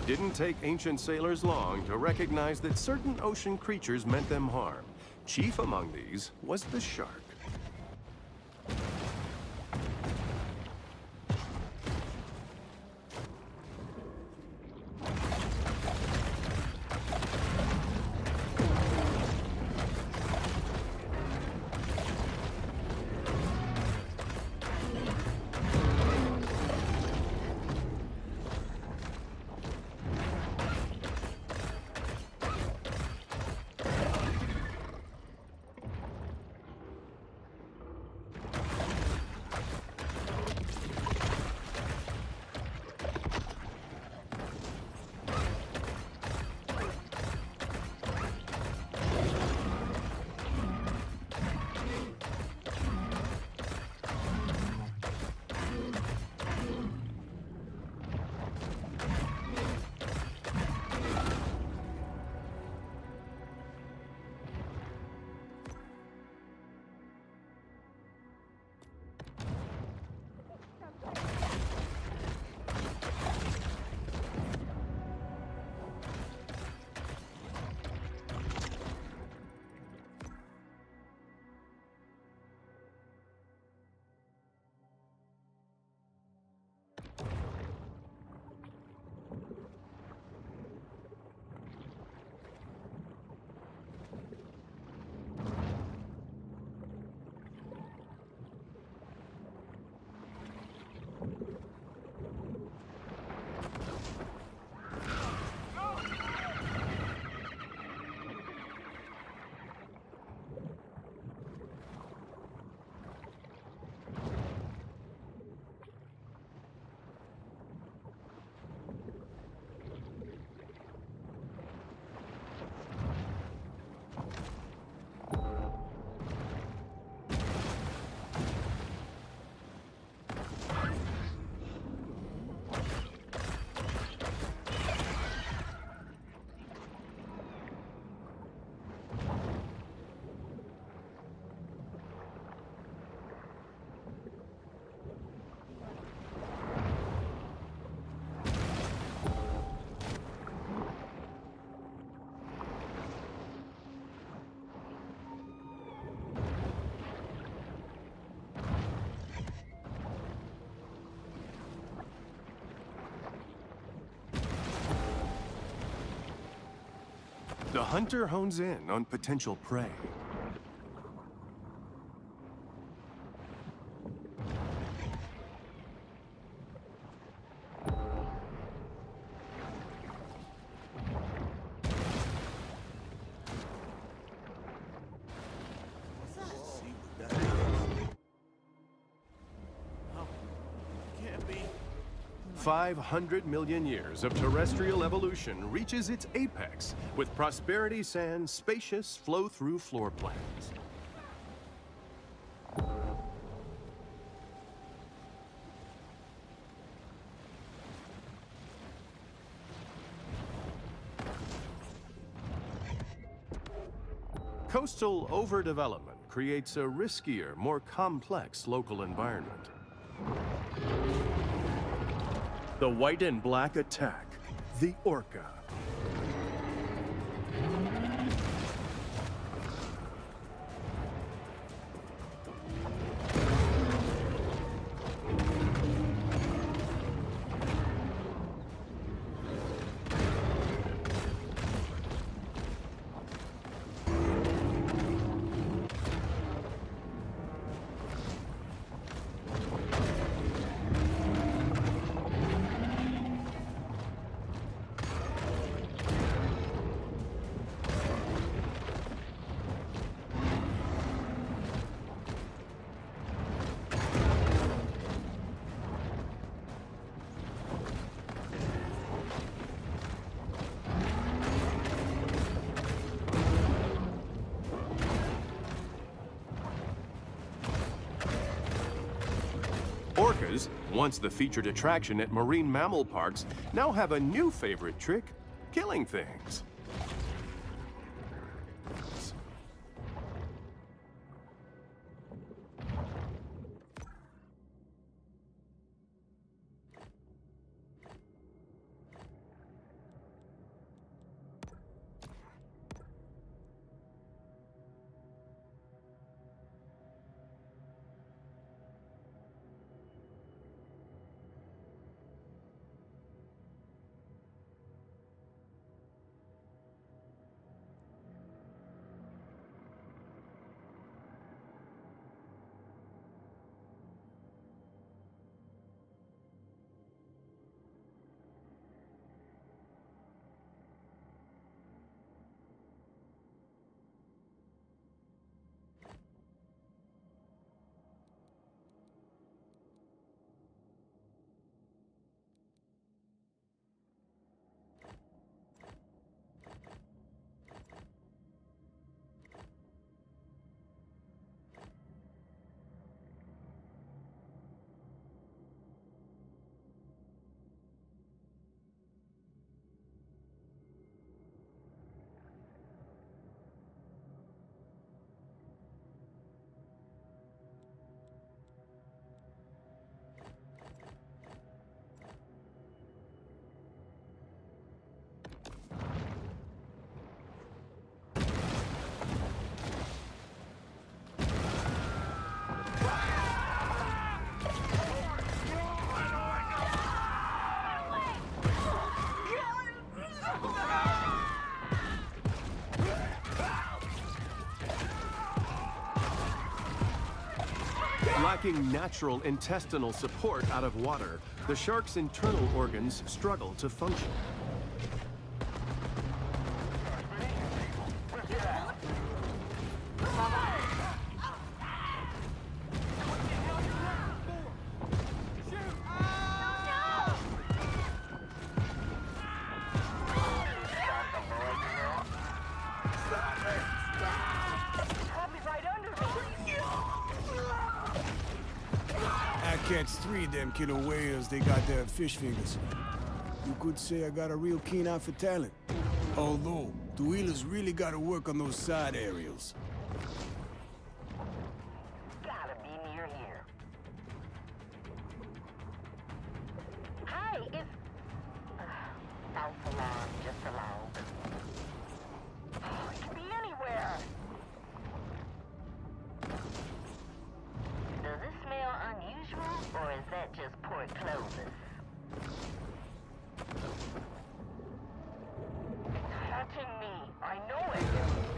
didn't take ancient sailors long to recognize that certain ocean creatures meant them harm. Chief among these was the shark. The hunter hones in on potential prey. Can't be. 500 million years of terrestrial evolution reaches its apex with Prosperity Sand's spacious flow-through floor plans. Coastal overdevelopment creates a riskier, more complex local environment. The white and black attack, the Orca. Orcas, once the featured attraction at marine mammal parks, now have a new favorite trick, killing things. Lacking natural intestinal support out of water, the shark's internal organs struggle to function. Catch 3 of them killer whales, they got their fish fingers. You could say I got a real keen eye for talent. Although, the wheelers really gotta work on those side aerials. Gotta be near here. Hey, it's... false alarm, just along. It could be anywhere. Does it smell unusual, or is that just poor clothing? It's haunting me. I know it.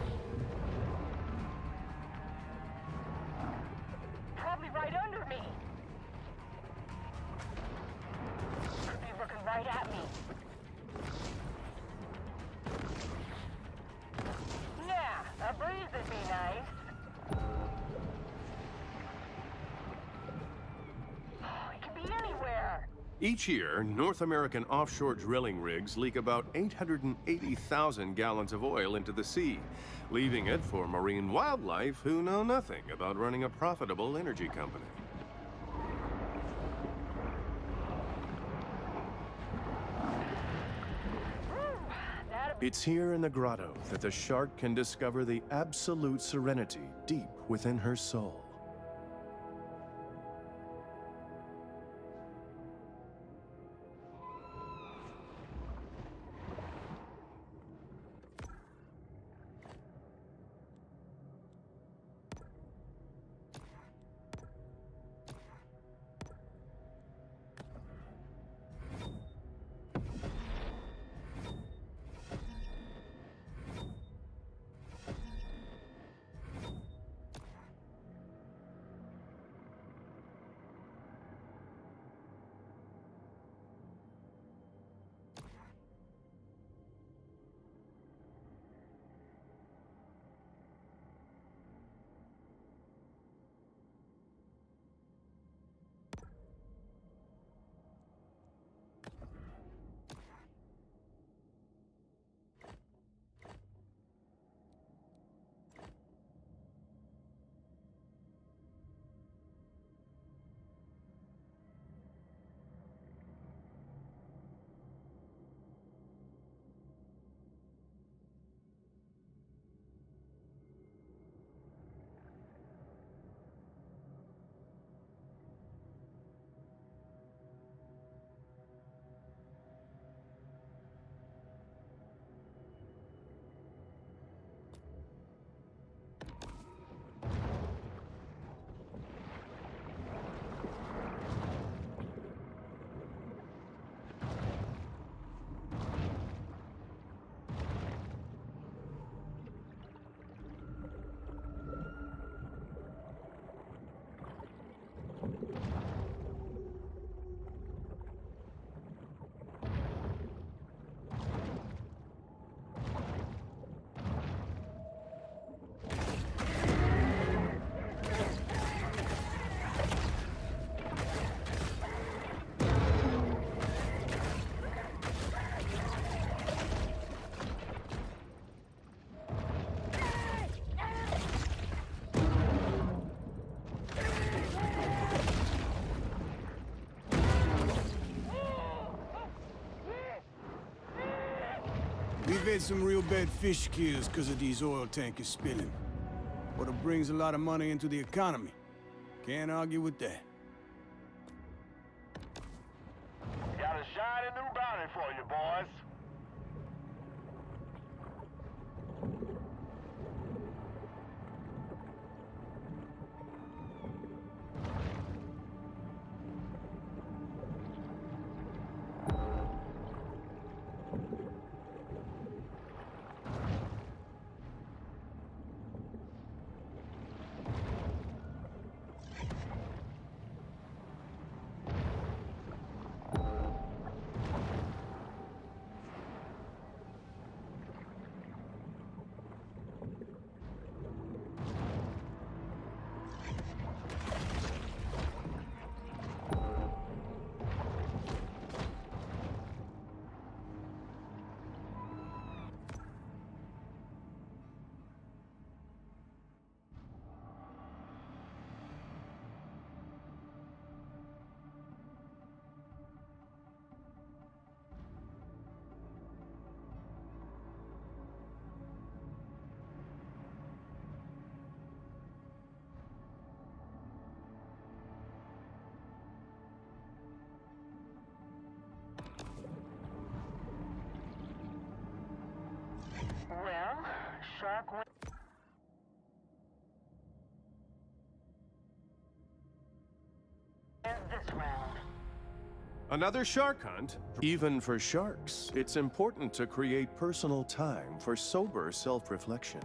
Probably right under me. Could be looking right at me. Yeah, a breeze would be nice. Each year, North American offshore drilling rigs leak about 880,000 gallons of oil into the sea, leaving it for marine wildlife who know nothing about running a profitable energy company. It's here in the grotto that the shark can discover the absolute serenity deep within her soul. We've had some real bad fish kills because of these oil tankers spilling. But it brings a lot of money into the economy. Can't argue with that. Got a shiny new bounty for you, boys. shark wins this round. Another shark hunt? Even for sharks, it's important to create personal time for sober self-reflection.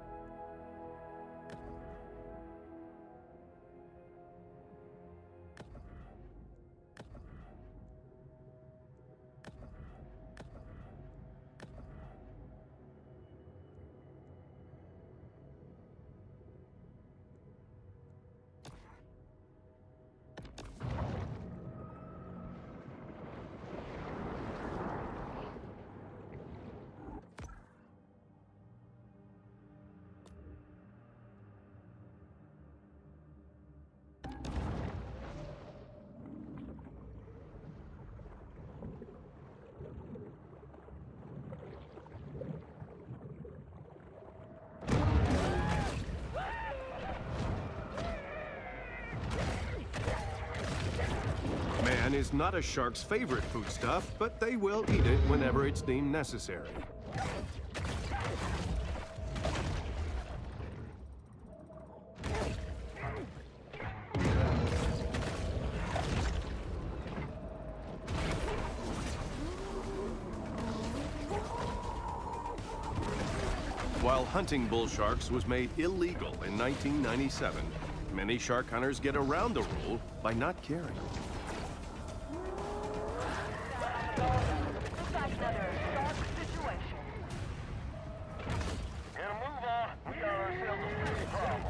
Man is not a shark's favorite foodstuff, but they will eat it whenever it's deemed necessary. While hunting bull sharks was made illegal in 1997, many shark hunters get around the rule by not caring. Looks like another shark situation. Get a move on. We got ourselves a fish problem.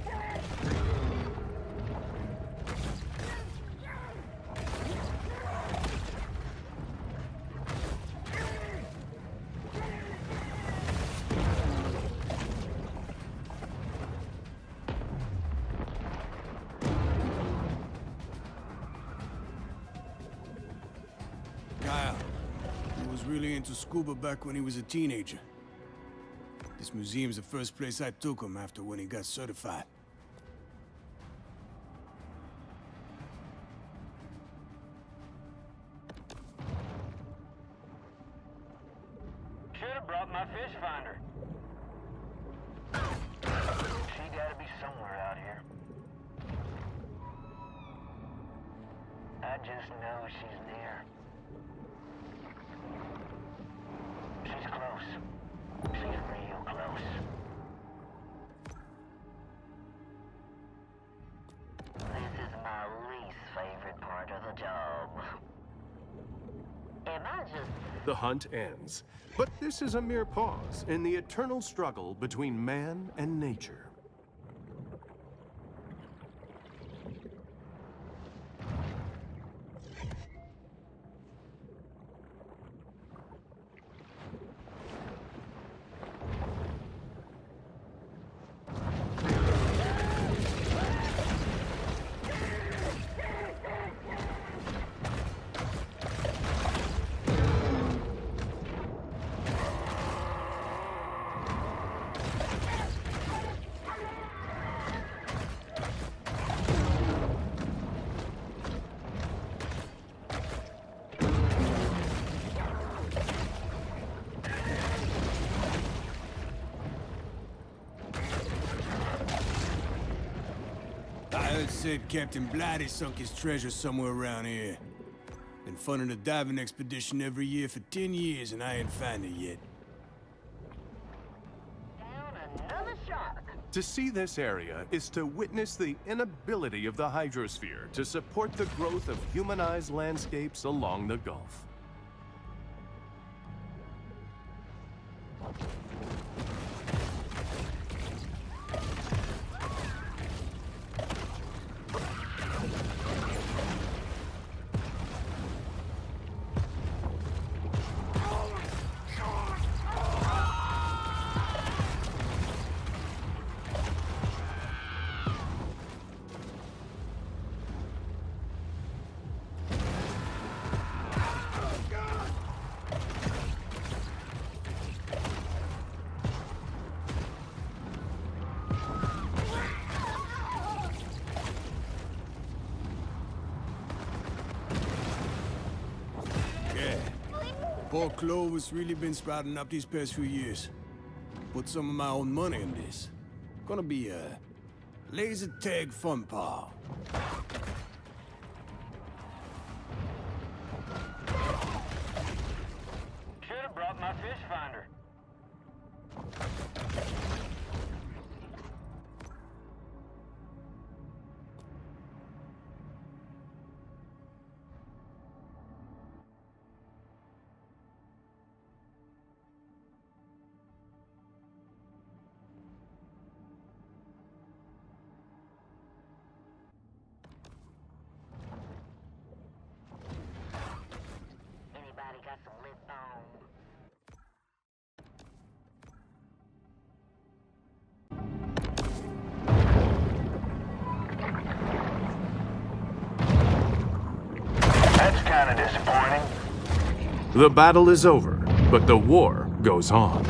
Kyle, he was really into scuba back when he was a teenager. This museum's the first place I took him after when he got certified. Should have brought my fish finder. She gotta be somewhere out here. I just know she's near. She's close. She's real close. This is my least favorite part of the job. Am I just... The hunt ends. But this is a mere pause in the eternal struggle between man and nature. I heard said Captain Blighty sunk his treasure somewhere around here. Been funding a diving expedition every year for 10 years and I ain't found it yet. down another shark? To see this area is to witness the inability of the hydrosphere to support the growth of humanized landscapes along the Gulf. Poor clover's really been sprouting up these past few years. put some of my own money in this. Gonna be a laser tag fun pal. Should have brought my fish finder. Anybody got some lip balm? That's kind of disappointing. The battle is over, but the war goes on.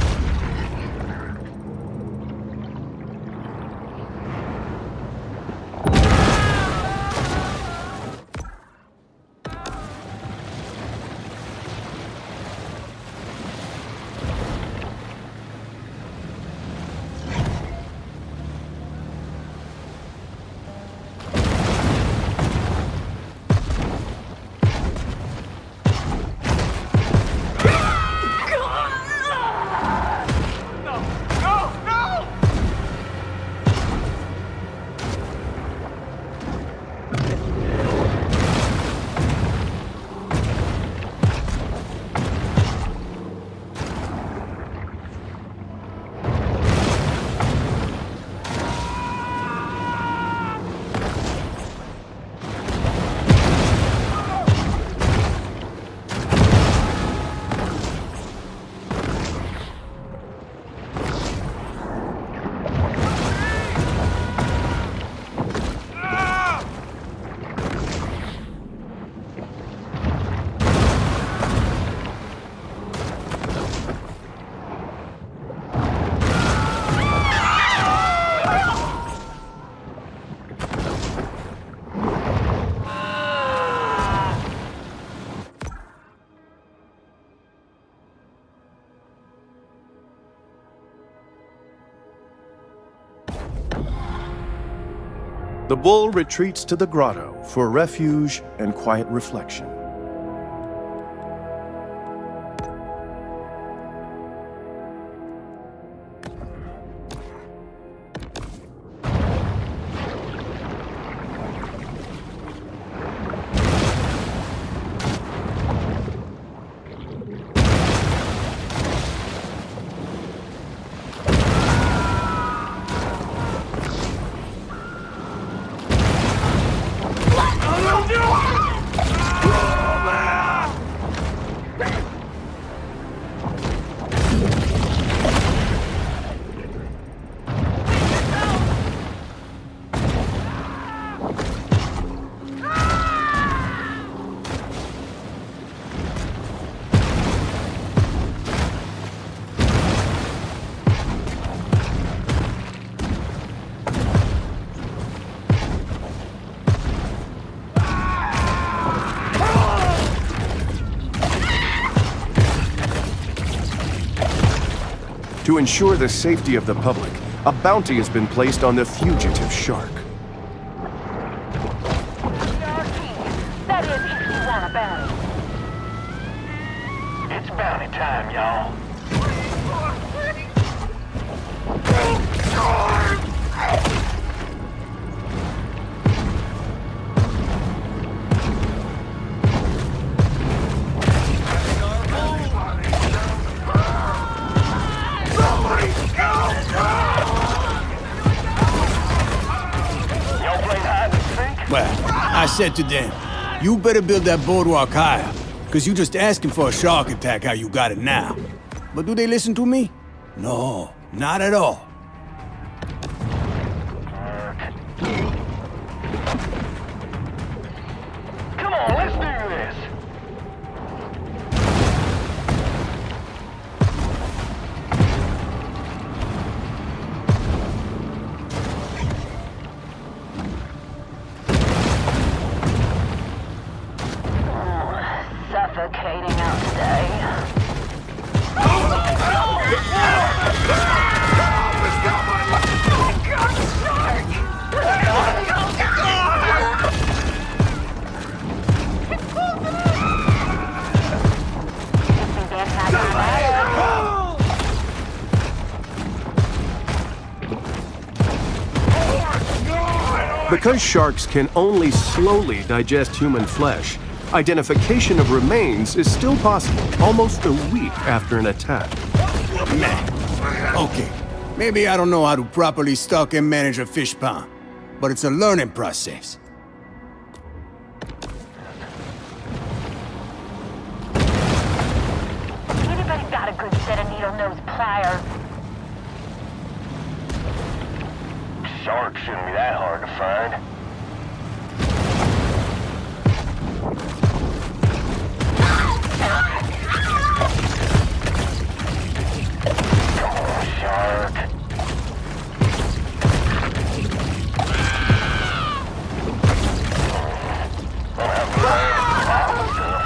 The bull retreats to the grotto for refuge and quiet reflection. To ensure the safety of the public, a bounty has been placed on the fugitive shark. That is, if you want a bounty. It's bounty time, y'all. Well, I said to them, you better build that boardwalk higher, because you just asking for a shark attack how you got it now. But do they listen to me? No, not at all. Come on, let's do this. Suffocating out today. Because sharks can only slowly digest human flesh, identification of remains is still possible almost a week after an attack. Nah. Okay, maybe I don't know how to properly stock and manage a fish pond, but it's a learning process. Anybody got a good set of needle-nose pliers? Sharks shouldn't be that hard to find. Come on, shark. Don't have to bottle stuff.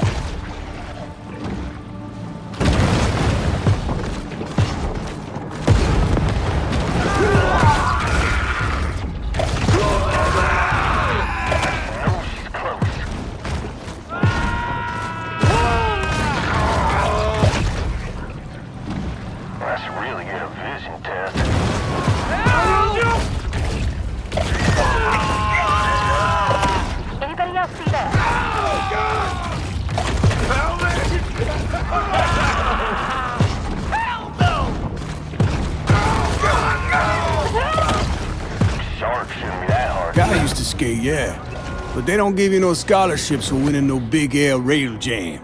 Guy used to skate, yeah. But they don't give you no scholarships for winning no big air rail jam.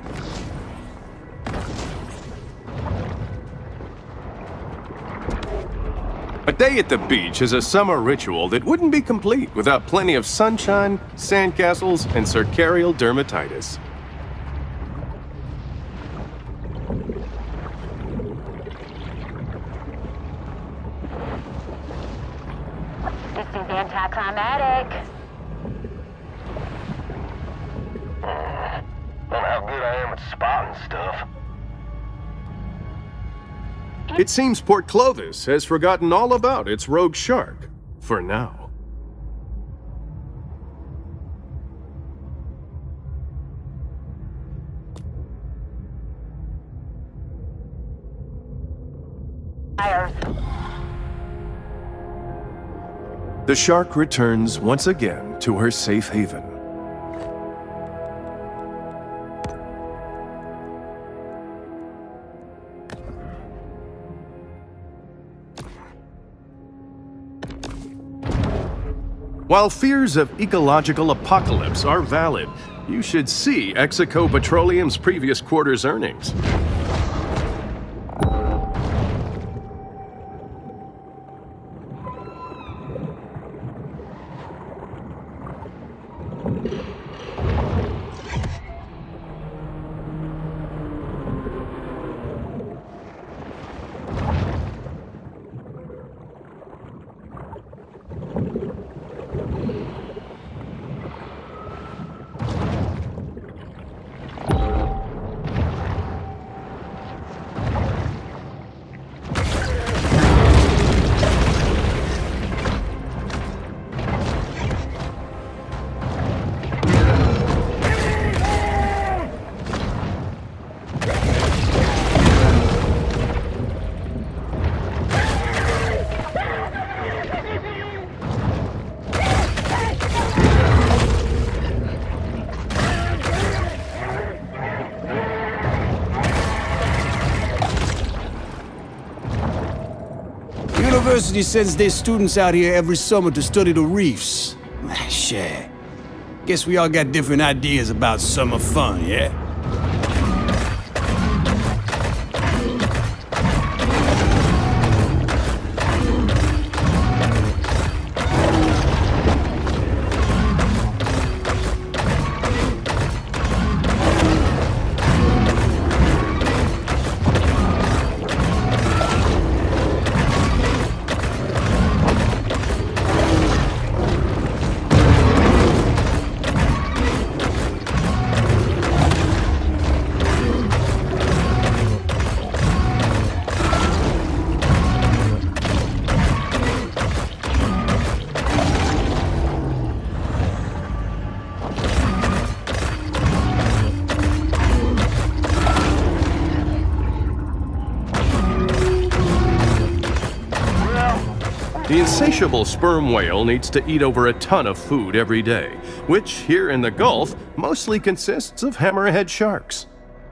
A day at the beach is a summer ritual that wouldn't be complete without plenty of sunshine, sandcastles, and cercarial dermatitis. This is anticlimactic. Don't know how good I am at spotting stuff. It seems Port Clovis has forgotten all about its rogue shark, for now. The shark returns once again to her safe haven. While fears of ecological apocalypse are valid, you should see Execo Petroleum's previous quarter's earnings. University sends their students out here every summer to study the reefs. Shit. Guess we all got different ideas about summer fun, yeah? The insatiable sperm whale needs to eat over a ton of food every day, which here in the Gulf mostly consists of hammerhead sharks.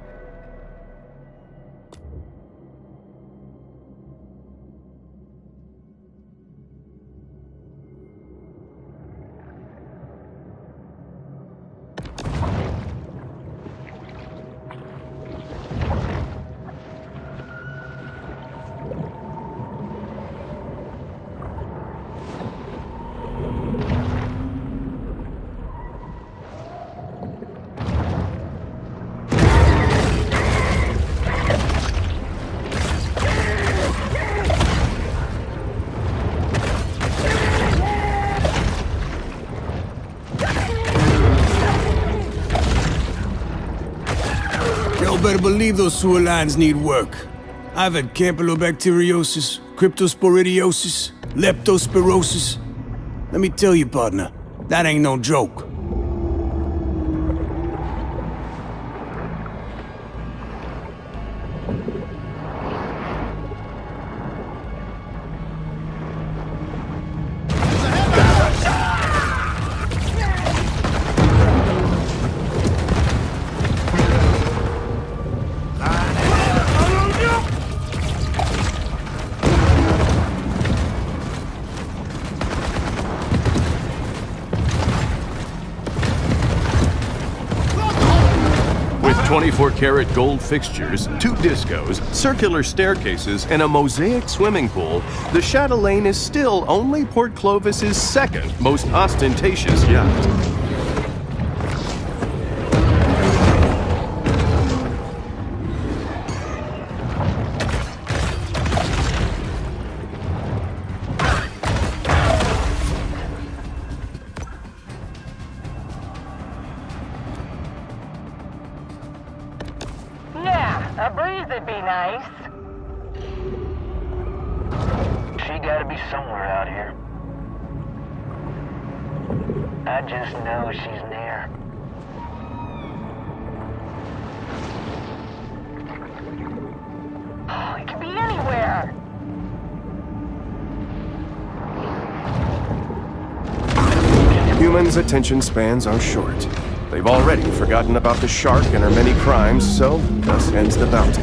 Better believe those sewer lines need work. I've had campylobacteriosis, cryptosporidiosis, leptospirosis. Let me tell you, partner, that ain't no joke. With 24-karat gold fixtures, 2 discos, circular staircases, and a mosaic swimming pool, the Chatelaine is still only Port Clovis's second most ostentatious yacht. A breeze would be nice. She gotta be somewhere out here. I just know she's near. Oh, it could be anywhere. Humans' attention spans are short. They've already forgotten about the shark and her many crimes, so thus ends the bounty.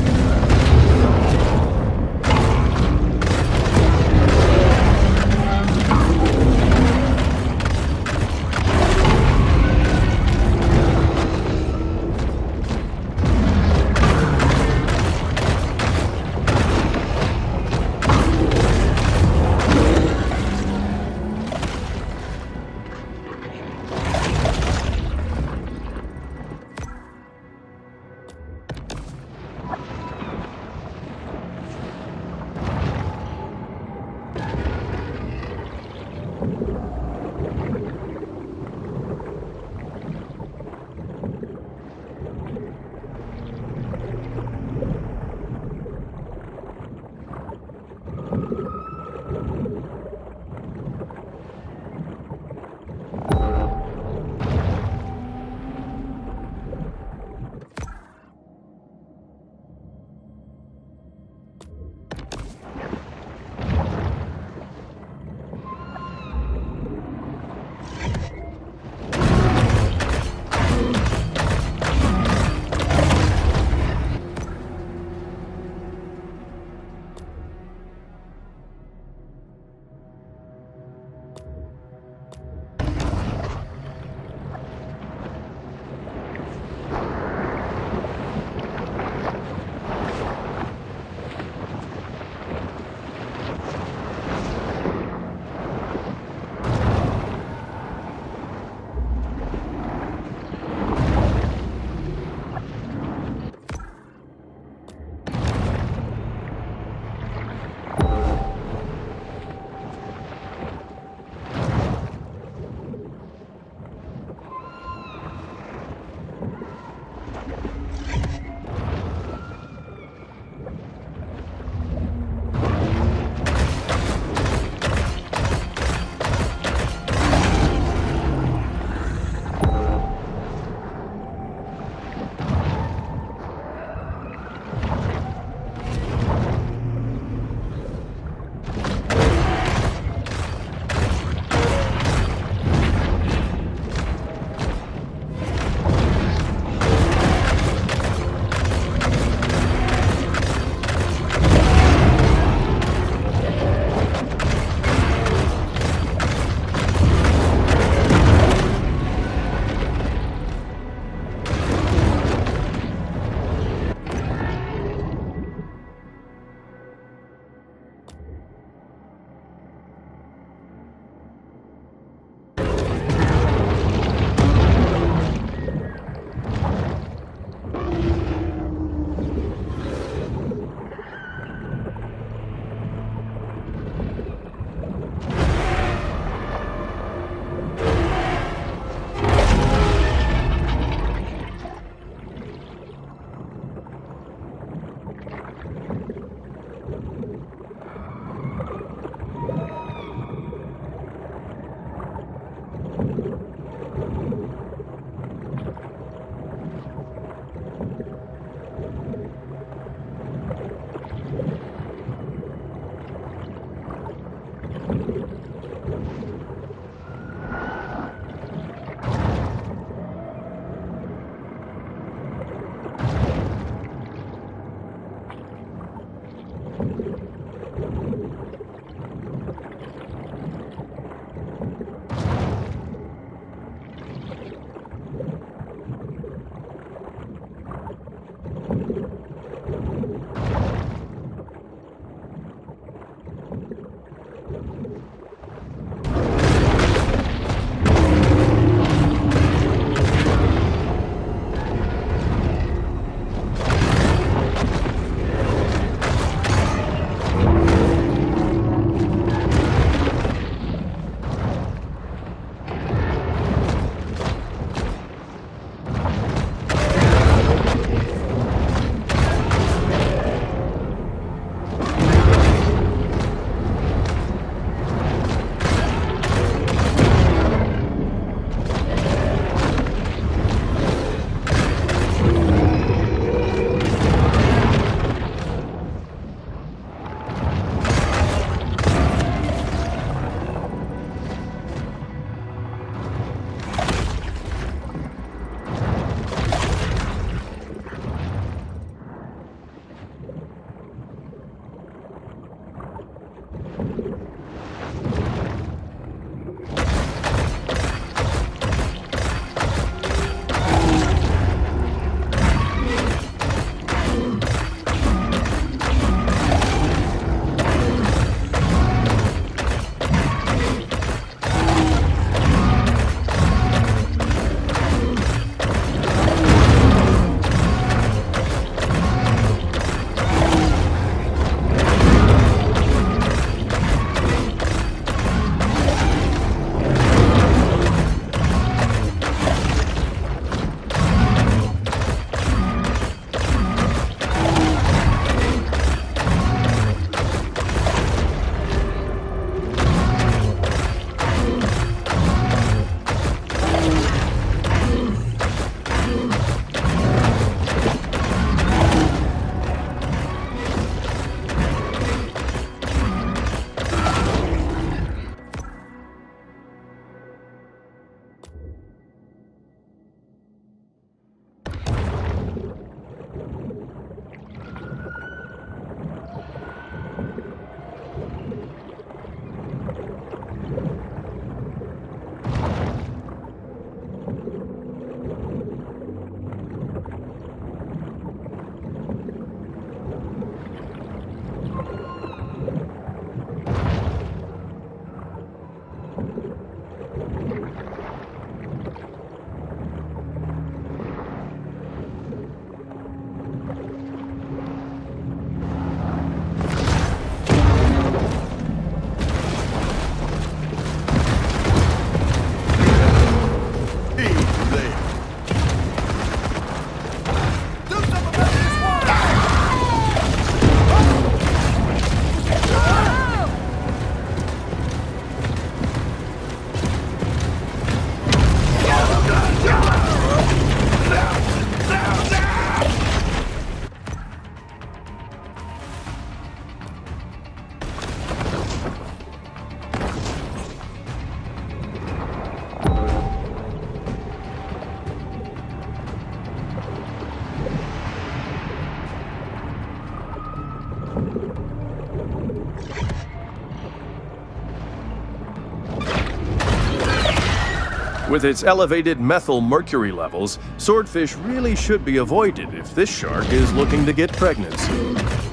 With its elevated methyl mercury levels, swordfish really should be avoided if this shark is looking to get pregnant soon.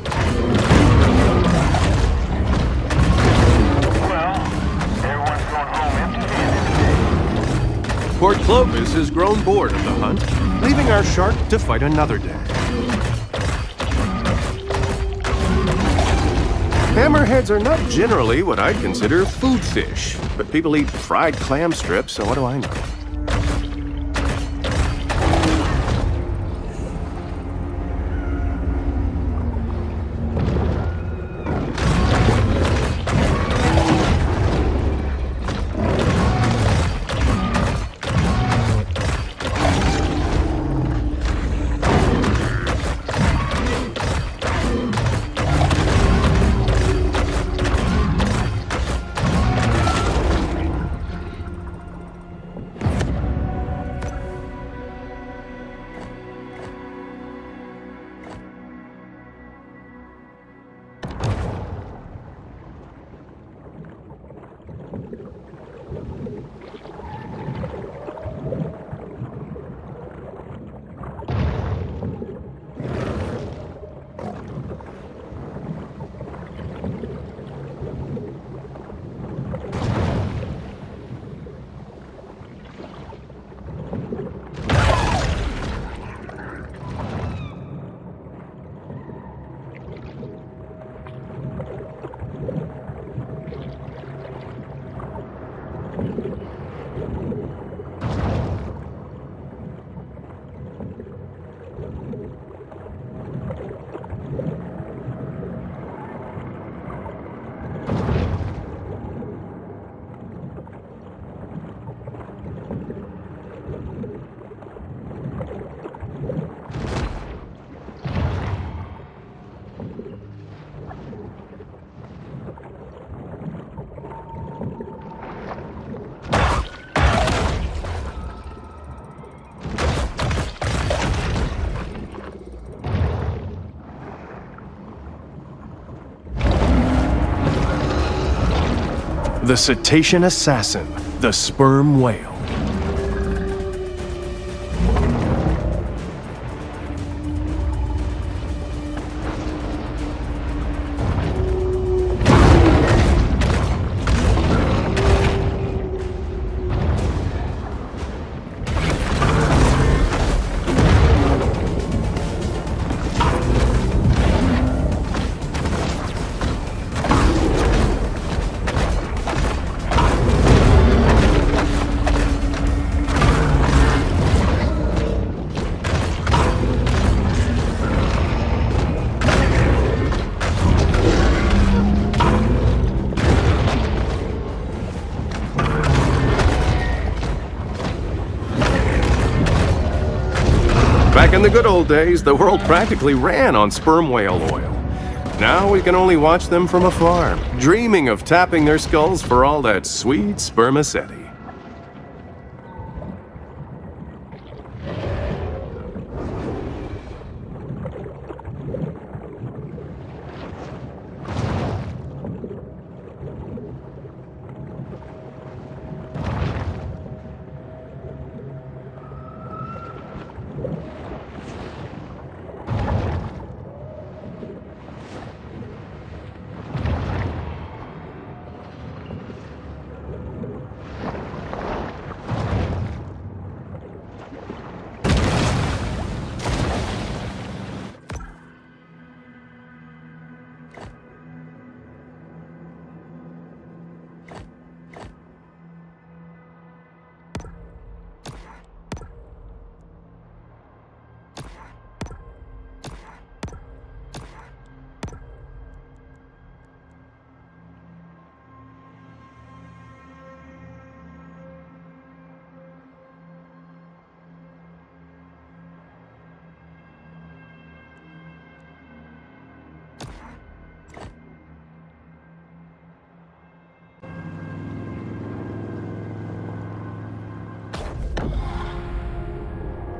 Well, everyone's going home empty-handed. Port Clovis has grown bored of the hunt, leaving our shark to fight another day. Hammerheads are not generally what I'd consider food fish, but people eat fried clam strips, so what do I know? The cetacean assassin, the sperm whale. Back in the good old days, the world practically ran on sperm whale oil. Now we can only watch them from afar, dreaming of tapping their skulls for all that sweet spermaceti.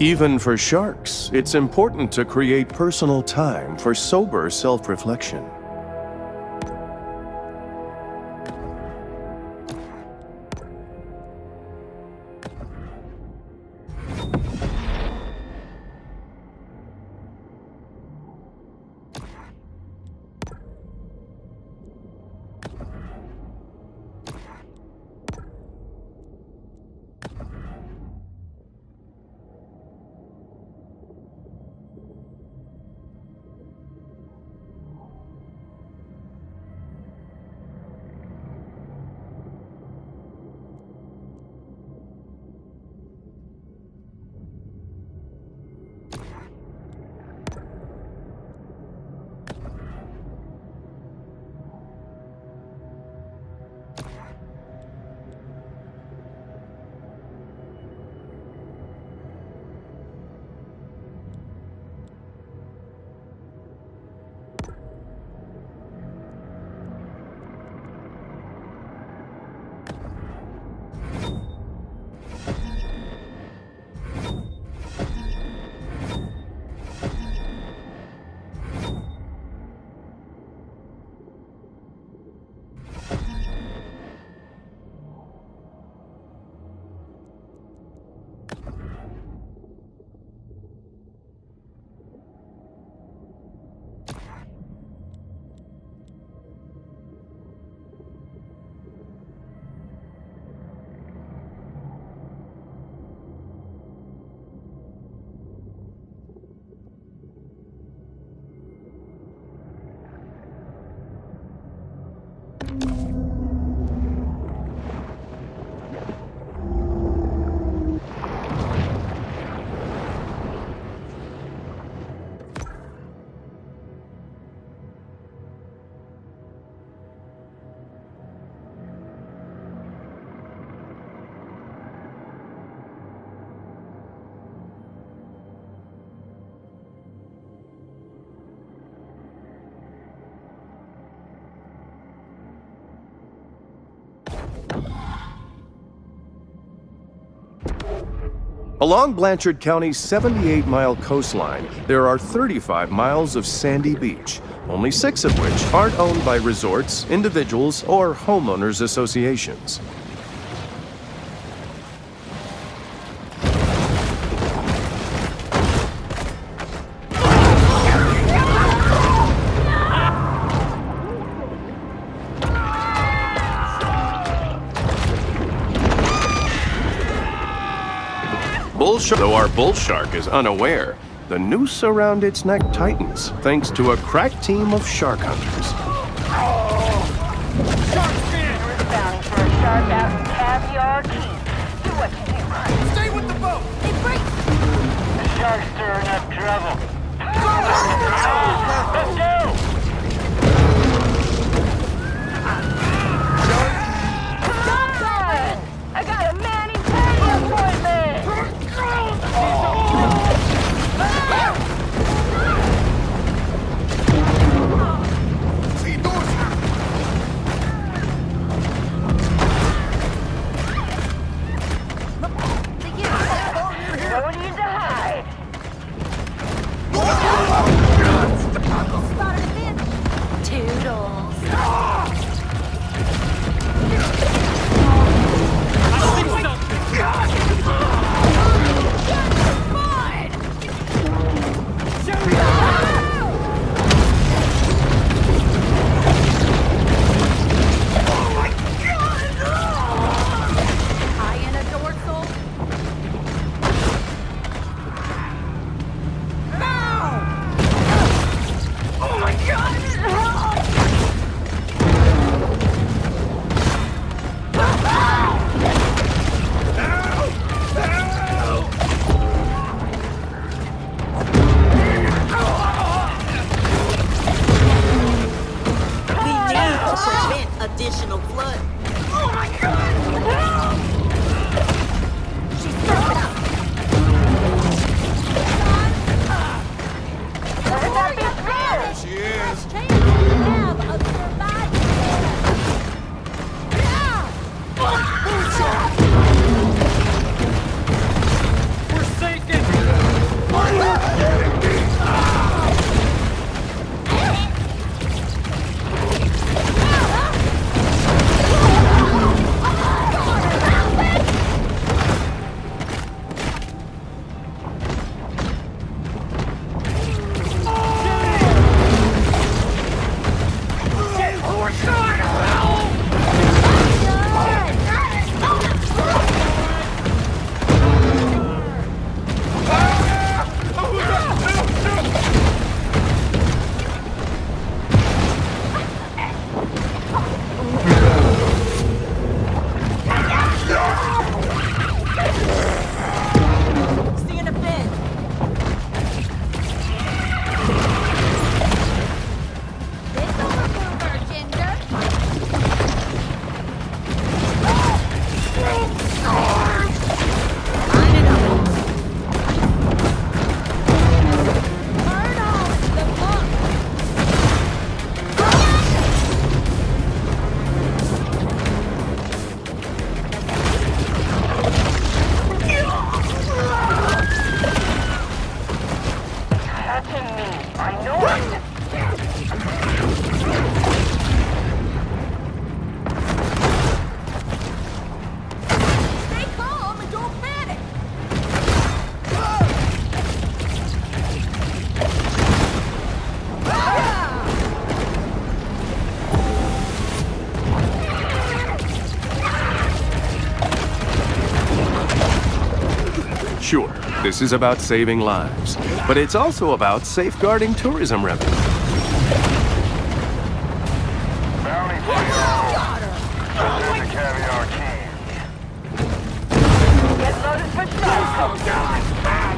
Even for sharks, it's important to create personal time for sober self-reflection. Along Blanchard County's 78-mile coastline, there are 35 miles of sandy beach, only 6 of which aren't owned by resorts, individuals, or homeowners associations. Though our bull shark is unaware, the noose around its neck tightens thanks to a crack team of shark hunters. Bounty for a shark out in Caviar Keys. Do what you do, right? Stay with the boat! Hey, break! The shark's stirring up trouble. Let's go! Johnson! I got a mani-pedi appointment! No need to hide. Sure, this is about saving lives, but it's also about safeguarding tourism revenue. Bounty for y'all. Send the Caviar King. Get loaded for shark.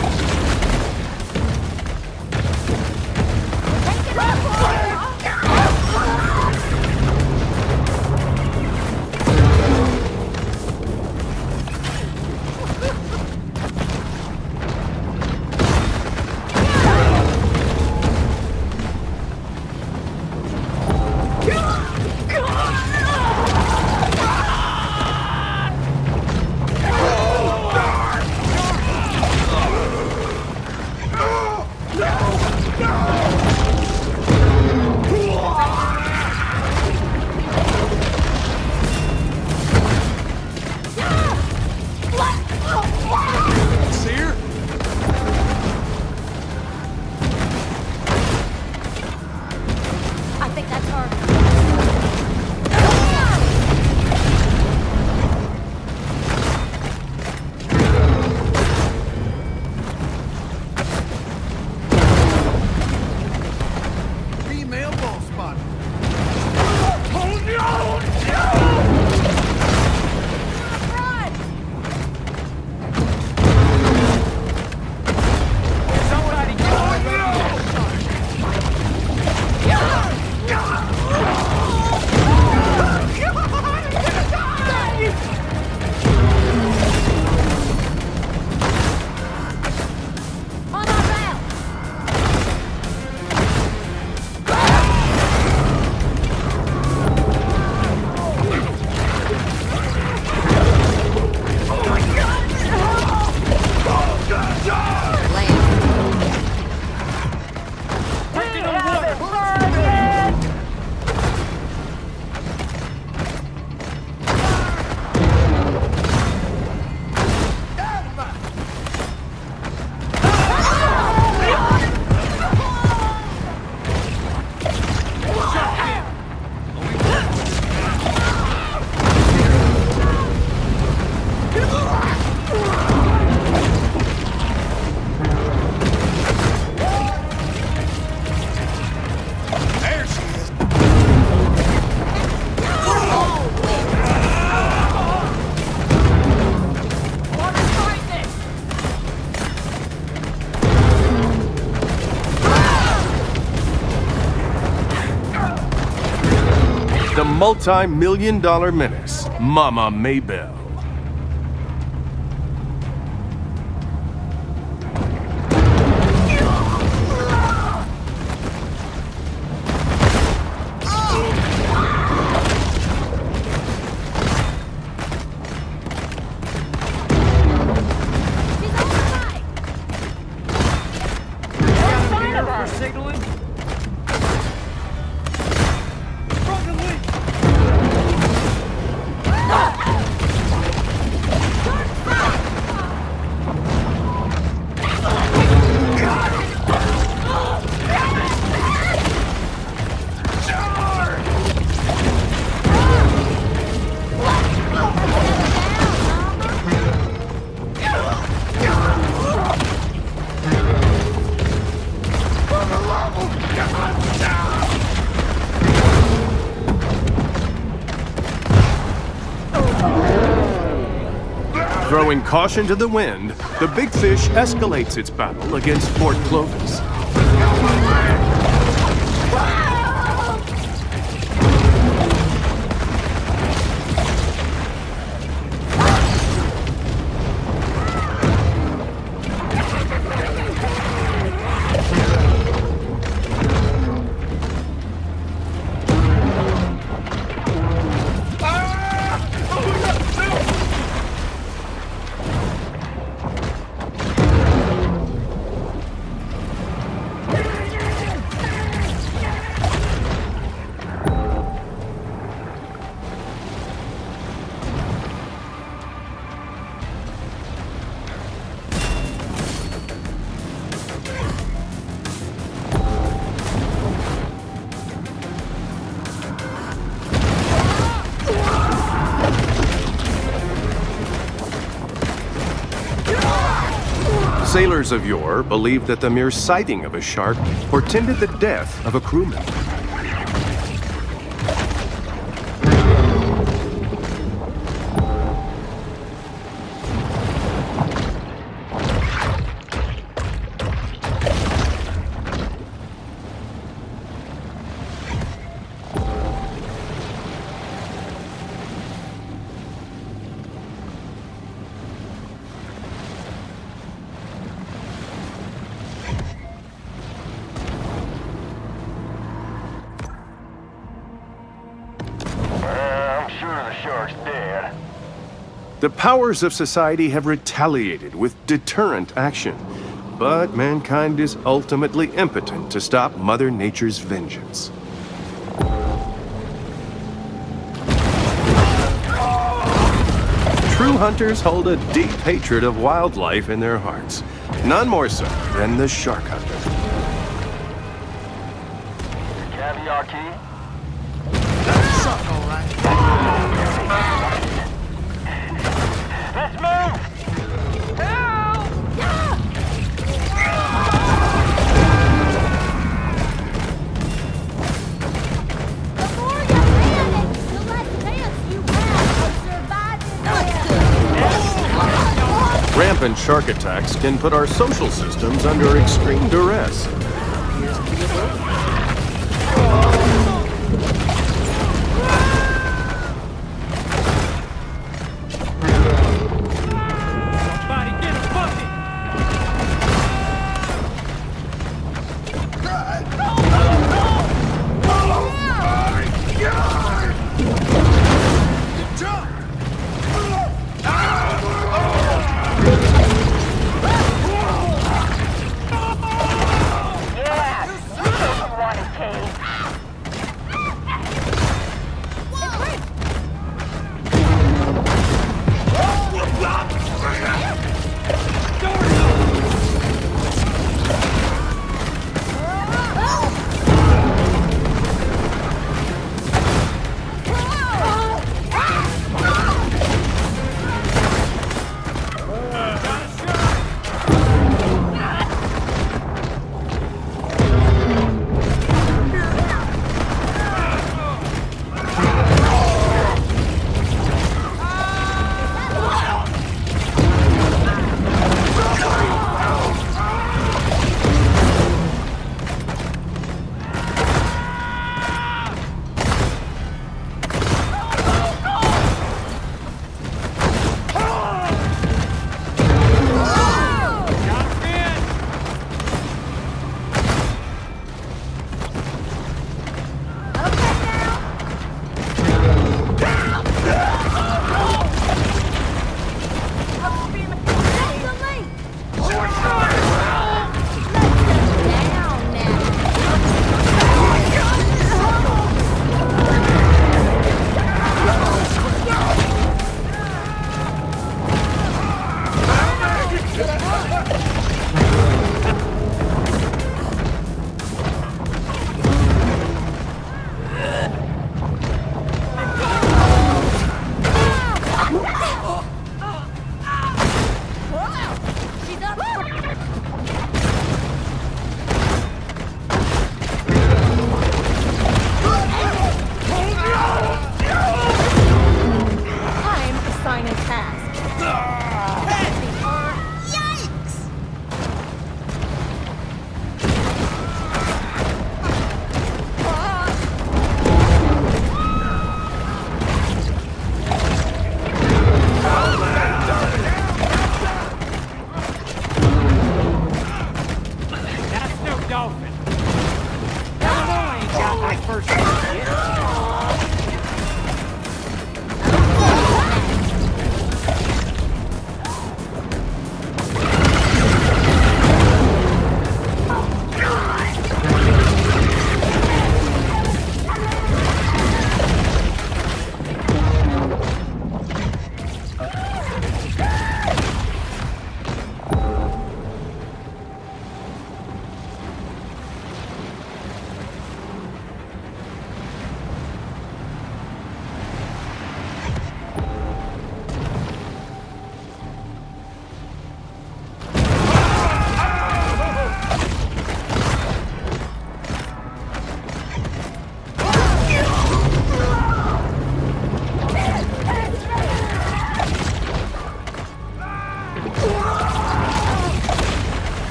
I think that's her. Female ball spot. On our rail! We have it target! There she is. Water crisis! The multi-million-dollar menace, Mama Maybell. She's on the right! No sign of her. Signaling? Throwing caution to the wind, the Big Fish escalates its battle against Fort Clovis. Sailors of yore believed that the mere sighting of a shark portended the death of a crewman. The powers of society have retaliated with deterrent action, but mankind is ultimately impotent to stop Mother Nature's vengeance. True hunters hold a deep hatred of wildlife in their hearts, none more so than the shark hunter. Caviar key? That's something, all right. Let's move! Help! The more you panic, the less chance you have of surviving. Rampant shark attacks can put our social systems under extreme duress.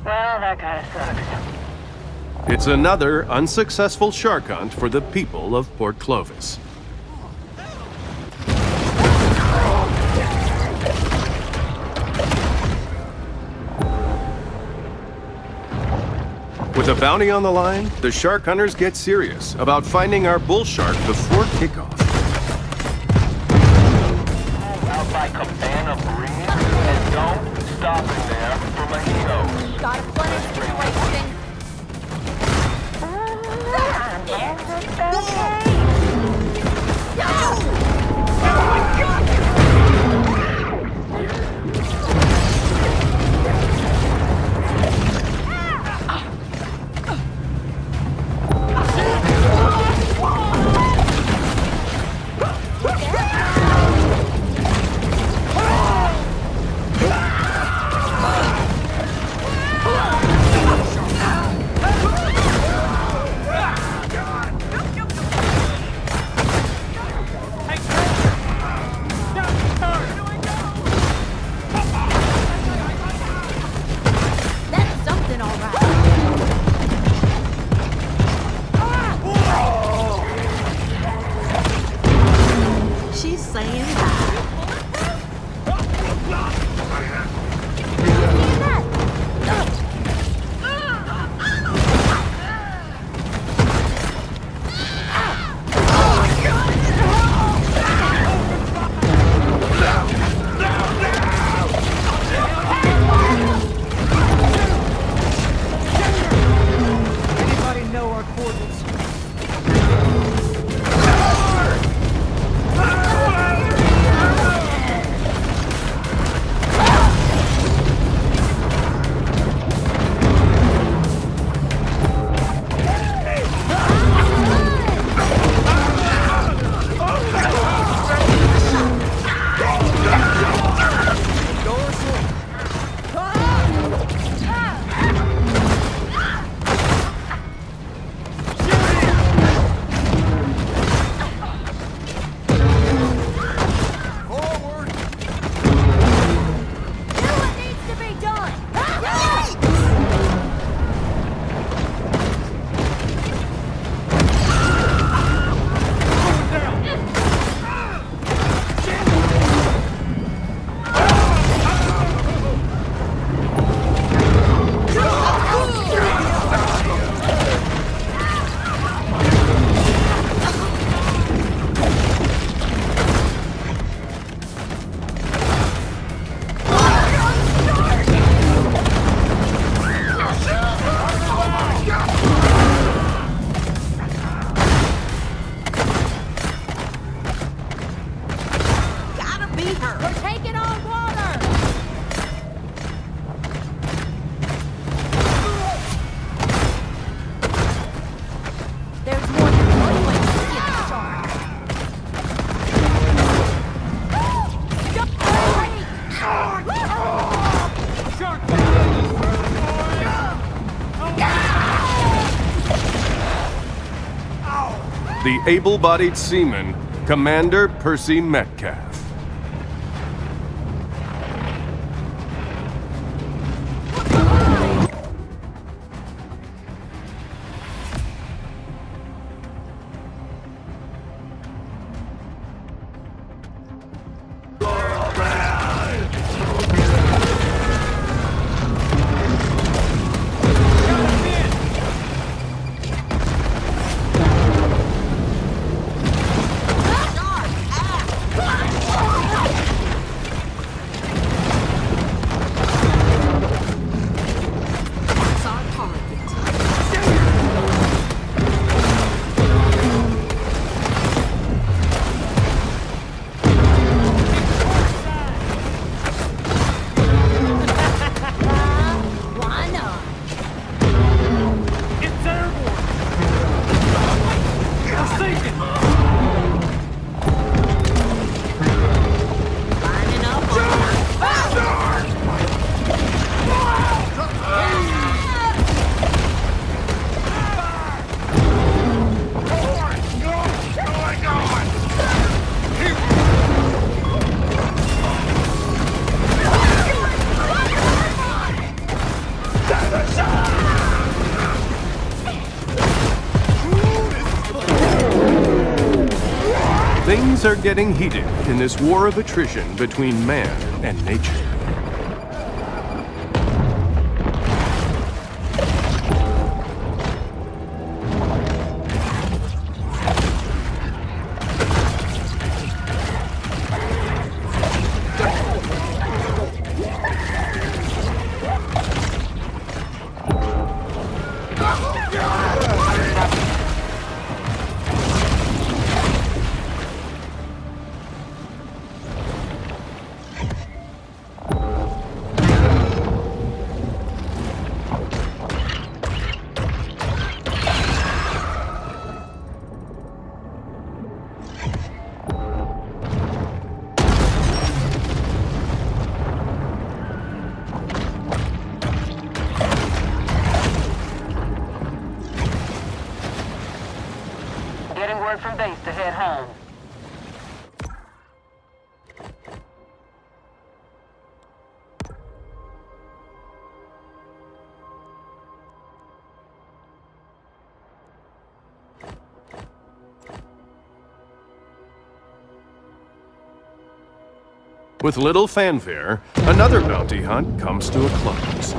Well, that kind of sucks. It's another unsuccessful shark hunt for the people of Port Clovis. With a bounty on the line, the shark hunters get serious about finding our bull shark before kickoff. Out by Cabana Breeze, and don't stop in there for mojitos. Got a flooded situation. That's something, all right. She's saying hi. Anybody know our coordinates? Do what needs to be done. Gotta be her. We're taking on water. There's more than one way to get the shark. The able-bodied seaman, Commander Percy Metcalf. Shark, ah! Things are getting heated in this war of attrition between man and nature. Getting word from base to head home. With little fanfare, another bounty hunt comes to a close.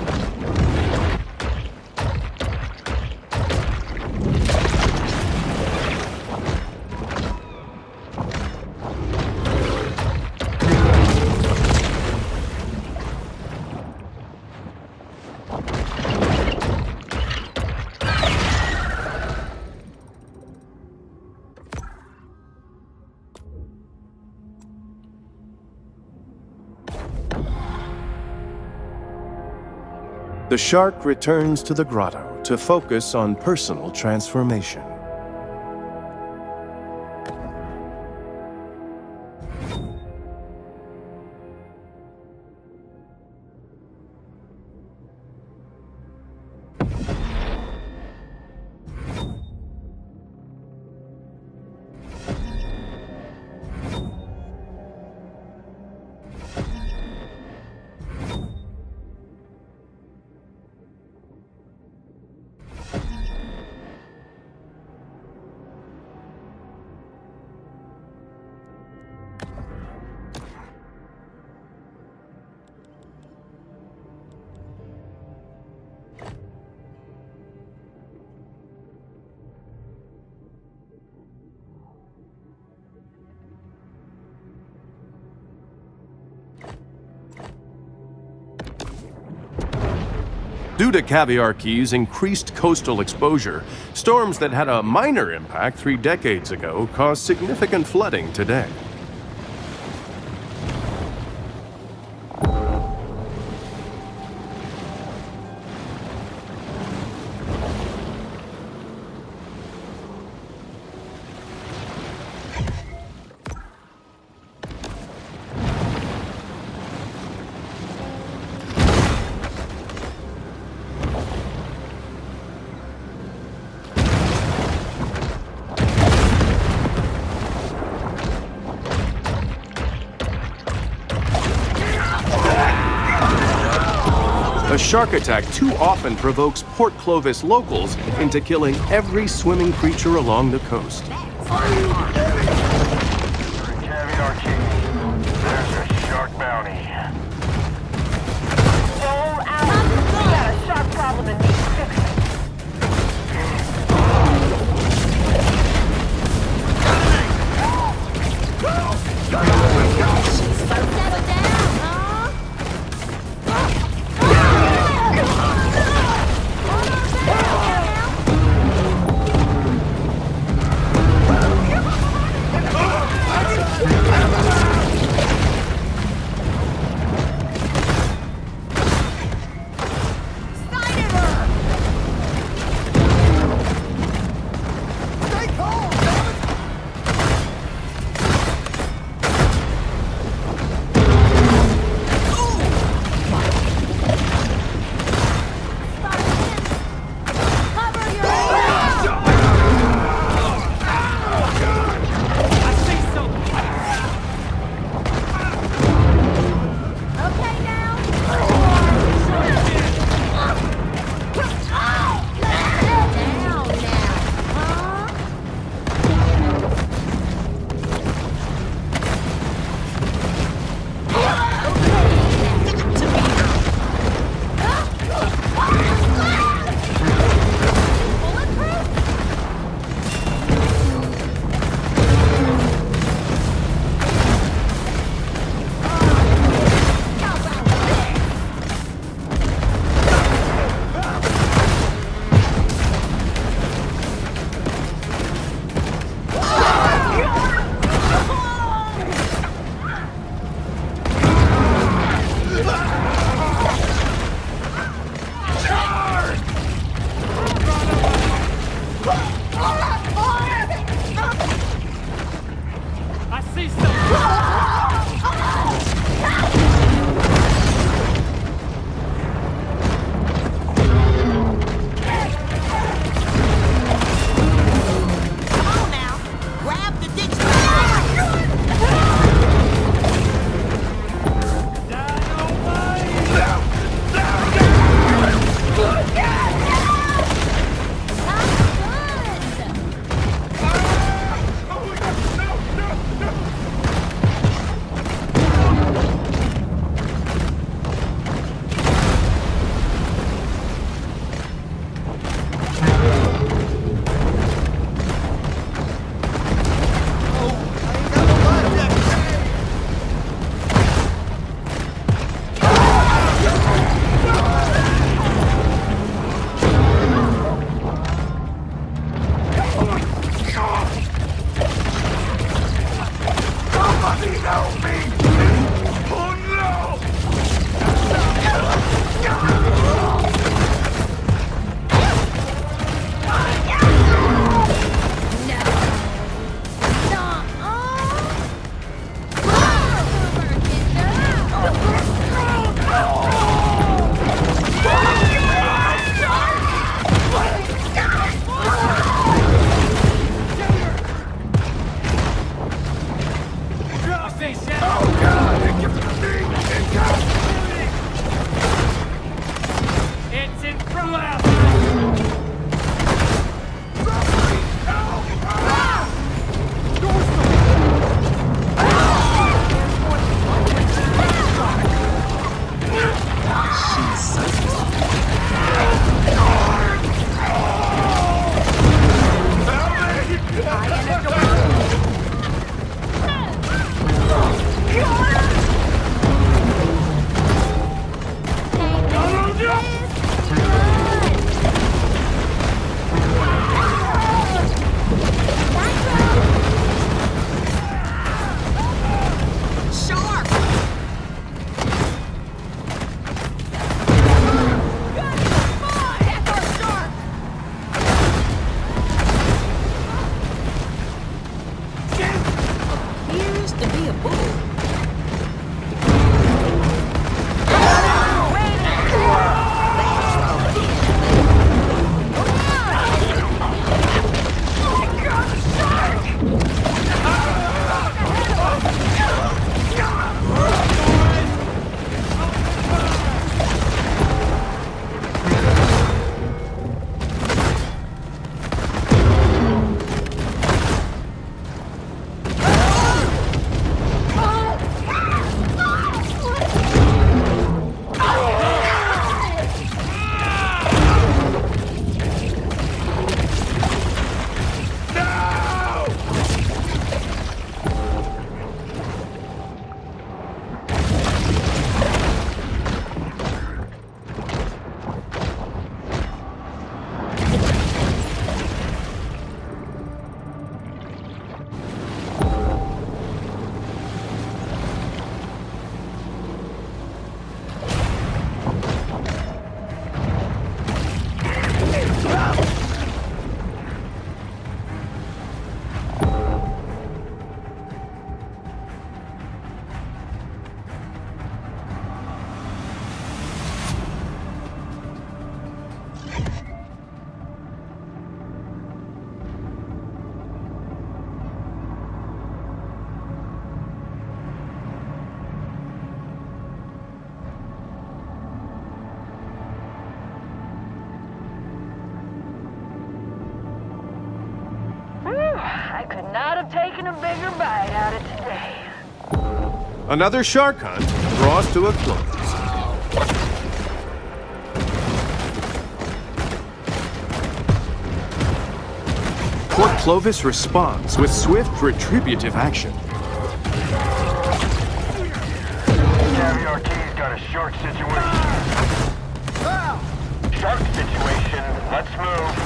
The shark returns to the grotto to focus on personal transformation. Due to Caviar Key's increased coastal exposure, storms that had a minor impact 3 decades ago cause significant flooding today. A shark attack too often provokes Port Clovis locals into killing every swimming creature along the coast. Caviar Key. There's a shark bounty. Roll out. We got a shark problem and need fixing. Settle down, huh? I see something! I could not have taken a bigger bite out of today. Another shark hunt draws to a close. Port Clovis responds with swift, retributive action. Caviar Key's got a shark situation. Shark situation. Let's move.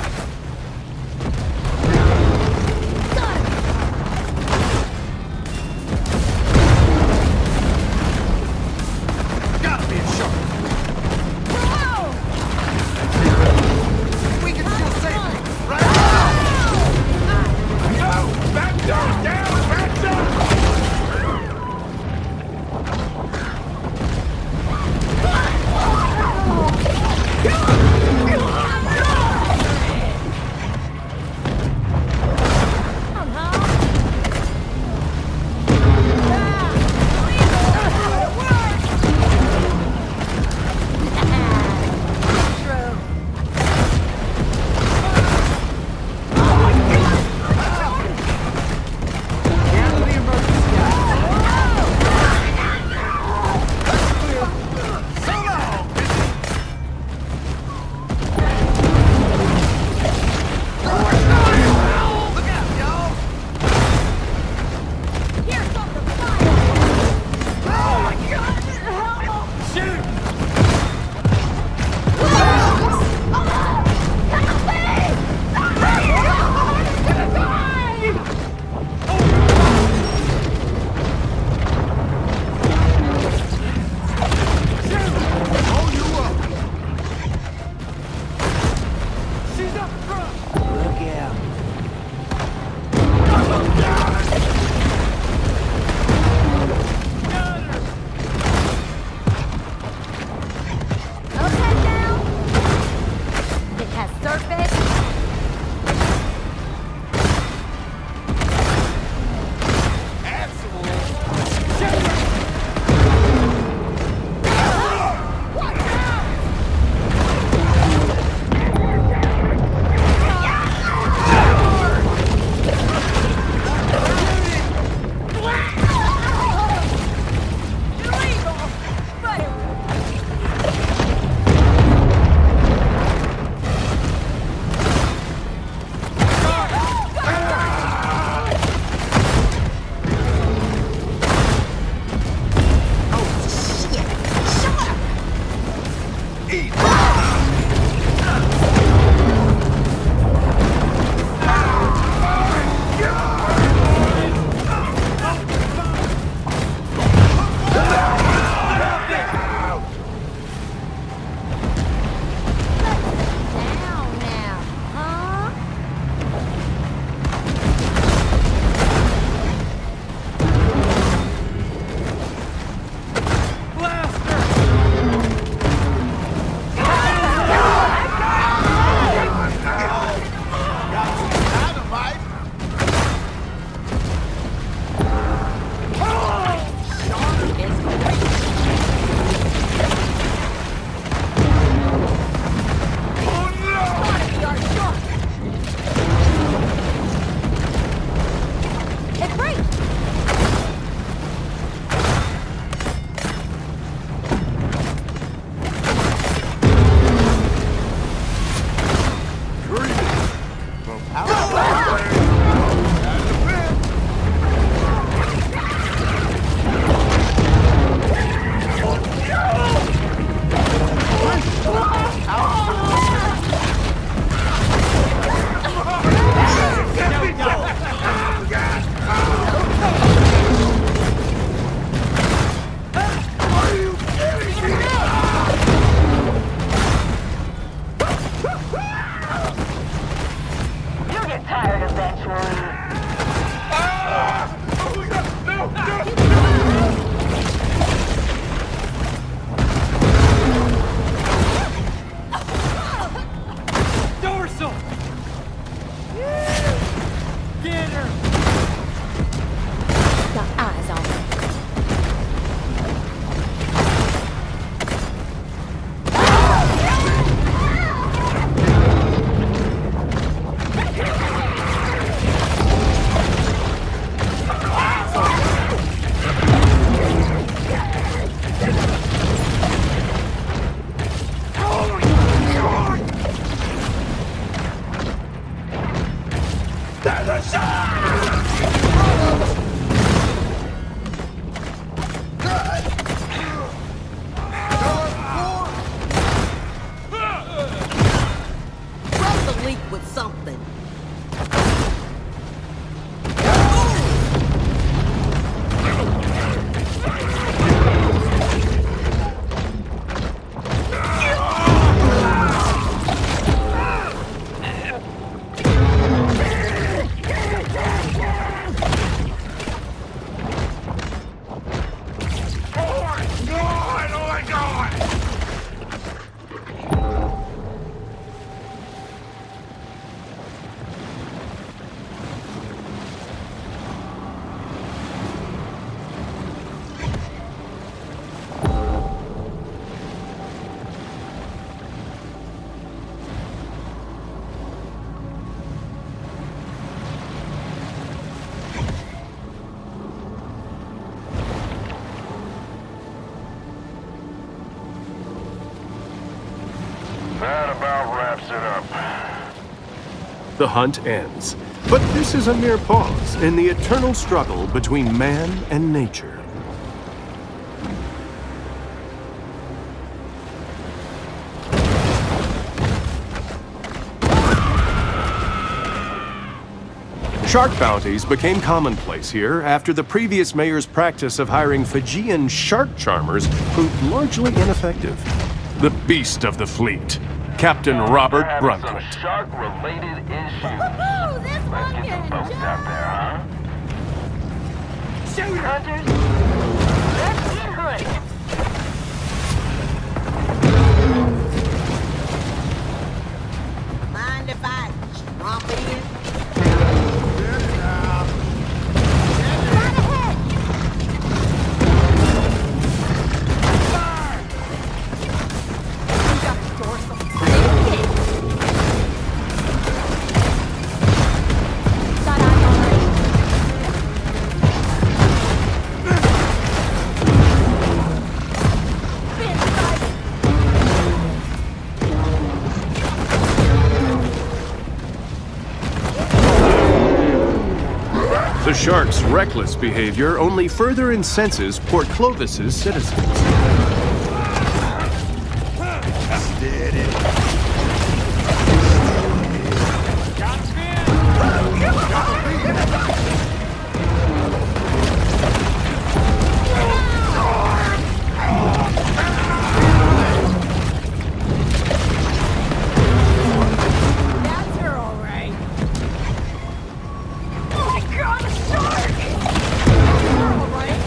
Gotta be a shark. We can still save things, right? Look out. Okay now. It has surface. That about wraps it up. The hunt ends. But this is a mere pause in the eternal struggle between man and nature. Shark bounties became commonplace here after the previous mayor's practice of hiring Fijian shark charmers proved largely ineffective. The beast of the fleet. Captain Robert Some Bruntlet. shark-related issues. Woohoo! This Let's one get can some boats out there, huh? Hunters, let's get hunting. Mind if I drop in? right ahead. Got eyes on her. Been sighted. The shark's reckless behavior only further incenses Port Clovis's citizens. That's her, all right. Oh my God, a shark! You're all right.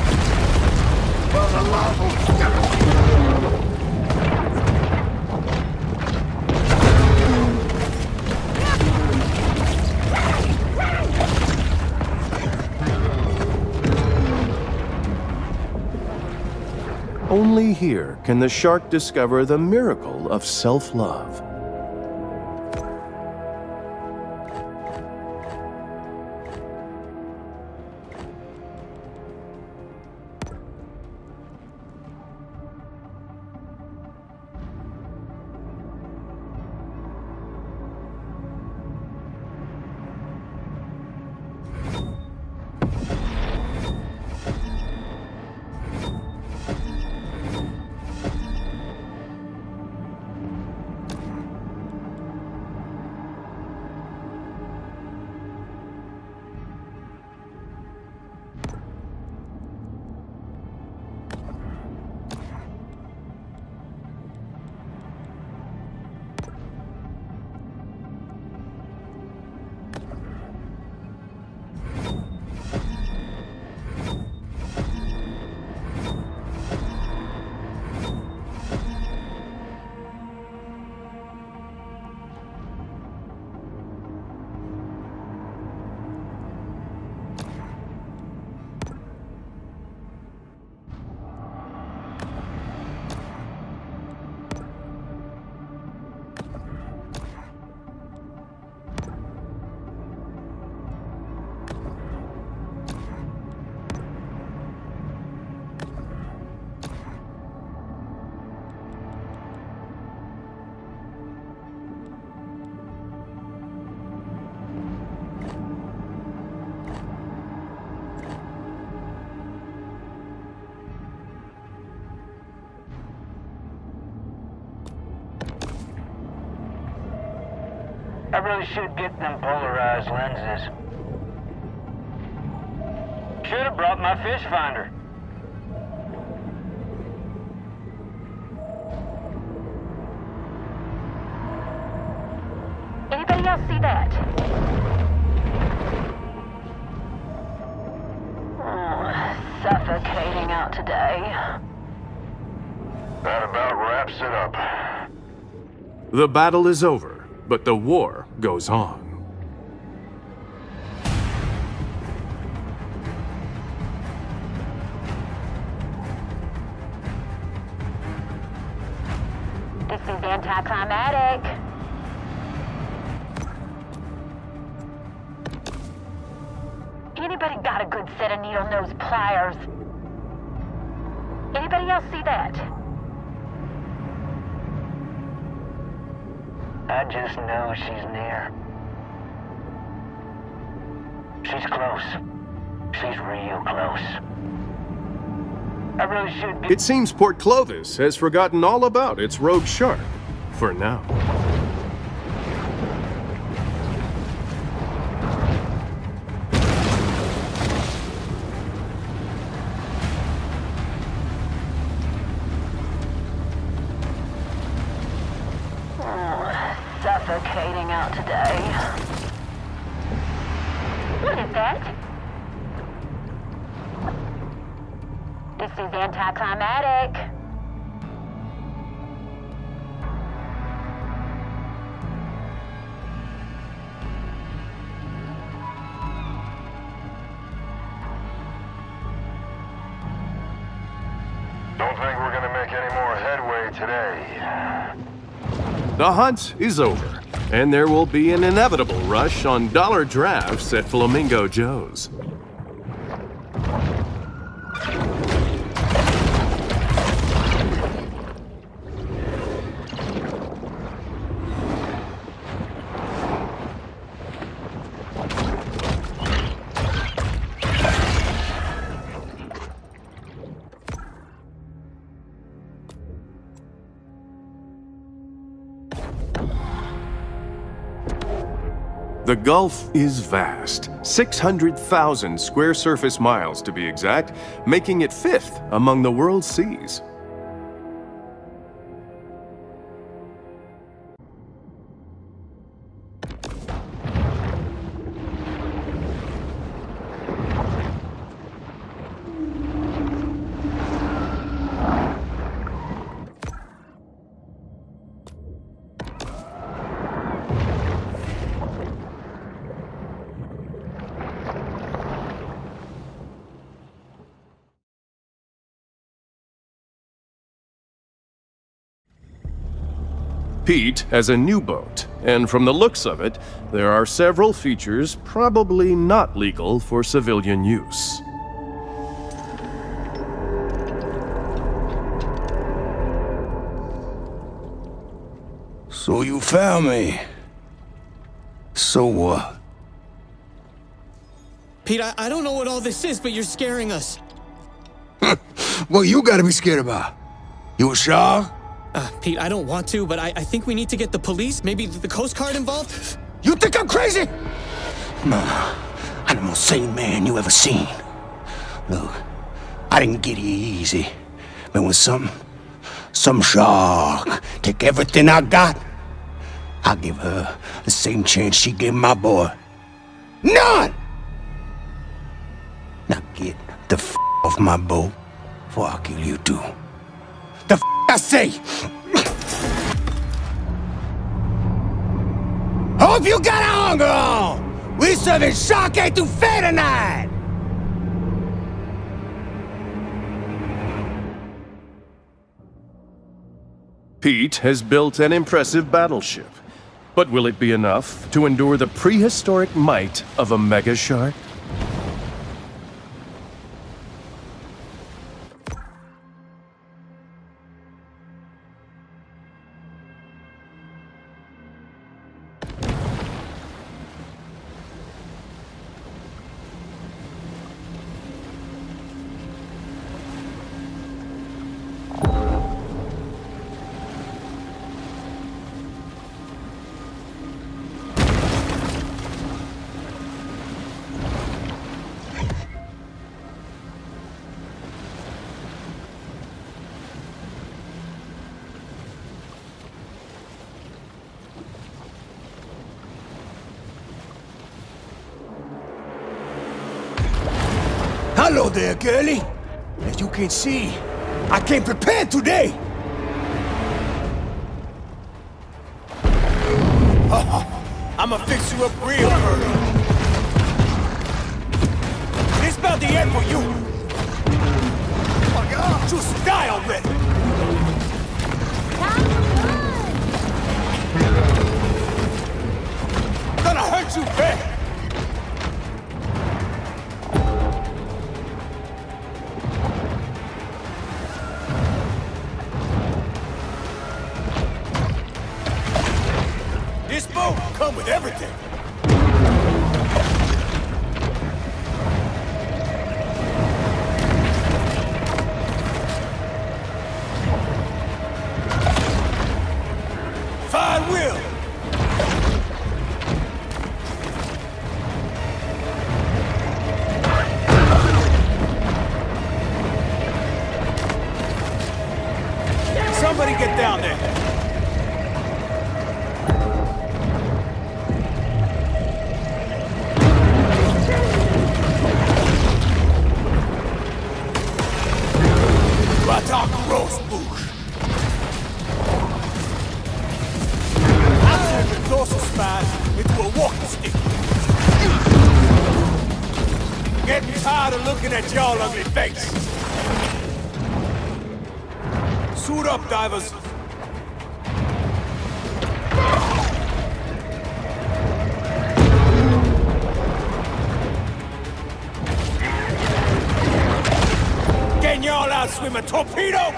Only here can the shark discover the miracle of self-love. I really should get them polarized lenses. Should have brought my fish finder. Anybody else see that? Oh, suffocating out today. That about wraps it up. The battle is over, but the war goes on. This is anticlimactic. Anybody got a good set of needle-nose pliers? Anybody else see that? I just know she's near. She's close. She's real close. I really should get... It seems Port Clovis has forgotten all about its rogue shark, for now. suffocating out today. What is that? This is anticlimactic. Don't think we're gonna make any more headway today. The hunt is over, and there will be an inevitable rush on dollar drafts at Flamingo Joe's. The Gulf is vast, 600,000 square surface miles to be exact, making it 5th among the world's seas. Pete has a new boat, and from the looks of it, there are several features probably not legal for civilian use. So you found me. So what? Pete, I don't know what all this is, but you're scaring us. Well, you gotta be scared about. You a shark? Pete, I don't want to, but I think we need to get the police, maybe the Coast Guard involved? You think I'm crazy? Nah, I'm the most sane man you ever seen. Look, I didn't get here easy. But when some shark take everything I got, I'll give her the same chance she gave my boy. None! Now get the f off my boat before I kill you too. The f I say! Hope you got a hunger on! We serving shark etouffee tonight! Pete has built an impressive battleship, but will it be enough to endure the prehistoric might of a mega shark? Hello there, girlie. As you can see, I came prepared today. I'ma fix you up real early. This about the end for you. Oh my God, just die already. Gonna hurt you bad. This boat come with everything. Fine wheel. Somebody get down there. dorsal spine into a walking stick. Getting tired of looking at y'all ugly face. Suit up, divers. Can y'all outswim a torpedo?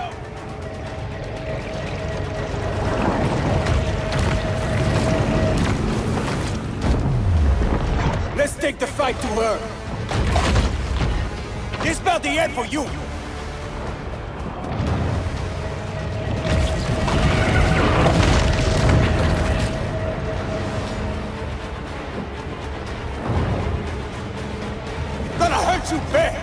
Let's take the fight to her. This about the end for you. Gonna hurt you bad.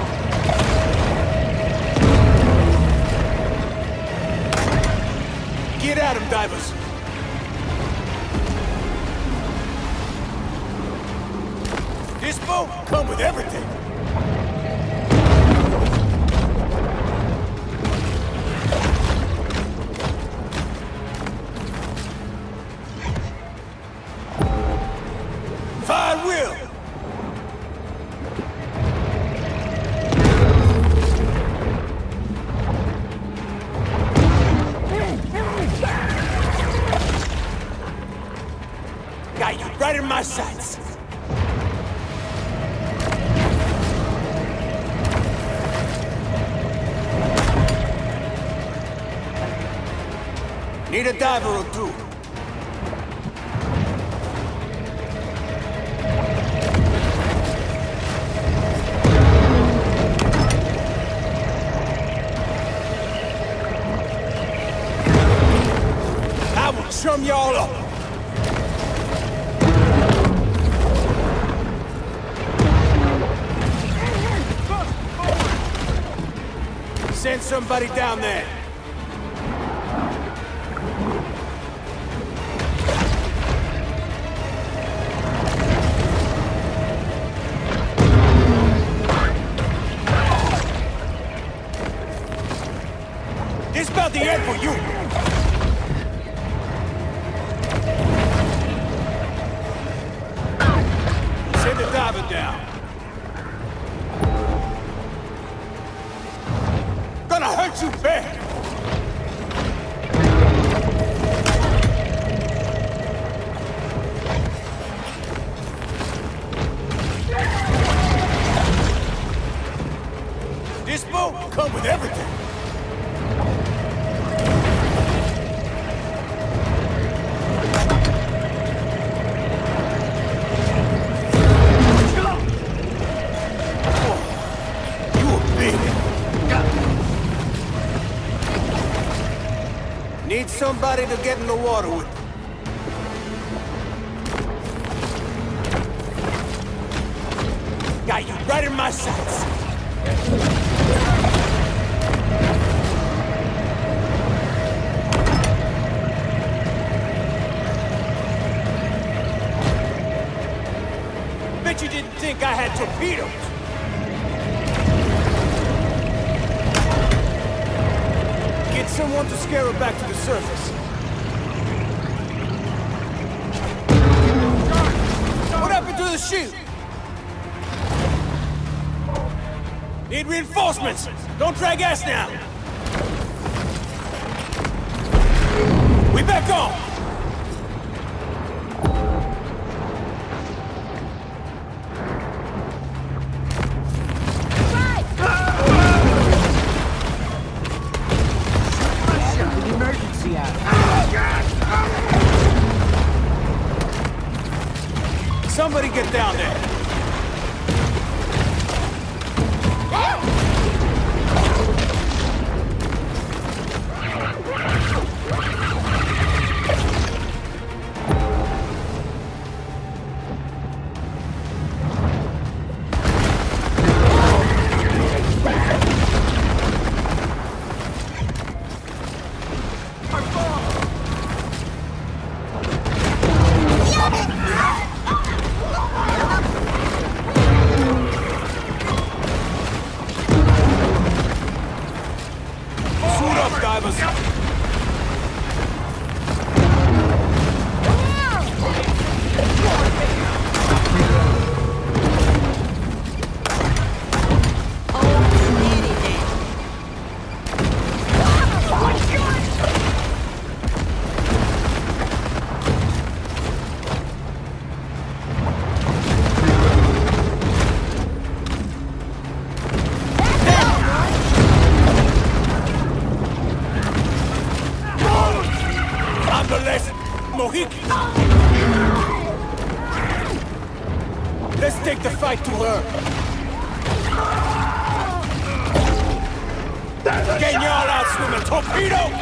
Get at him, divers. This boat come with everything. Fire will. Got you right in my sights. Need a diver or two. I will chum y'all up. Send somebody down there. This about the end for you. Send the diver down. Gonna hurt you bad. This boat come with everything. Need somebody to get in the water with. Got you right in my sights. Bet you didn't think I had torpedoes. Get someone to scare her back to the surface. What happened to the shield? Need reinforcements! Don't drag ass now! We back on! Somebody get down there! Let's take the fight to her. Getting y'all out swimming. Torpedo!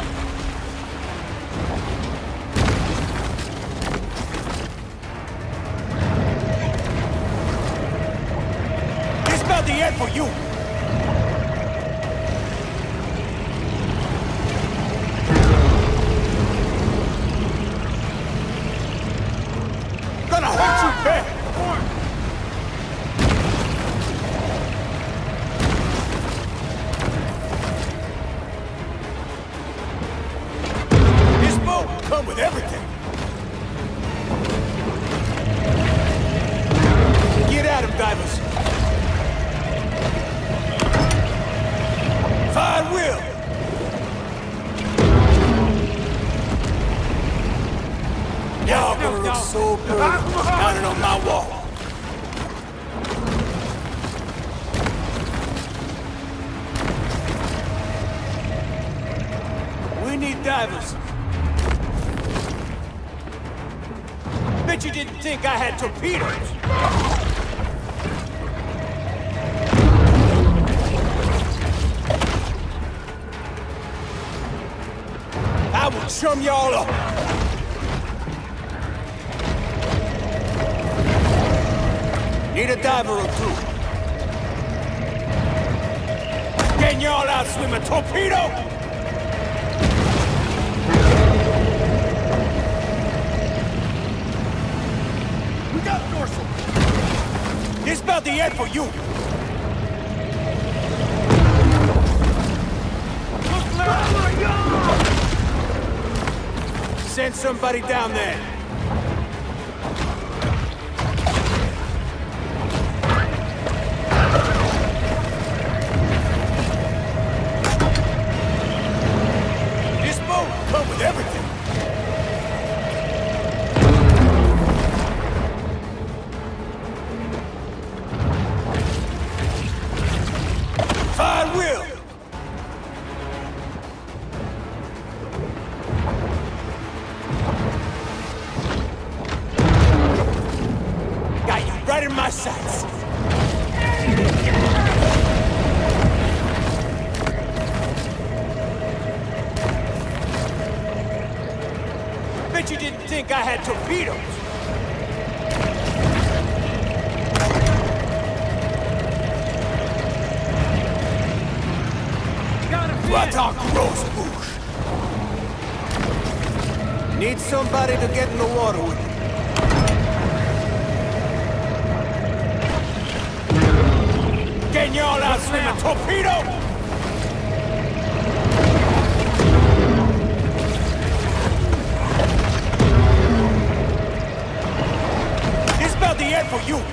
This about the end for you. Gonna hurt you bad. Come with everything. Get at him, divers. Fire wheel. Y'all gonna look so good mounted on my wall. We need divers. Bet you didn't think I had torpedoes! I will chum y'all up! Need a diver or two. Getting y'all out swimming. Torpedo! This about the end for you! Send somebody down there! This boat will come with everything! Fire wheel! Got you right in my sights! Bet you didn't think I had torpedoes! Ratak Rose Bush. Need somebody to get in the water with me. Getting y'all out swimming. Torpedo! This about the end for you.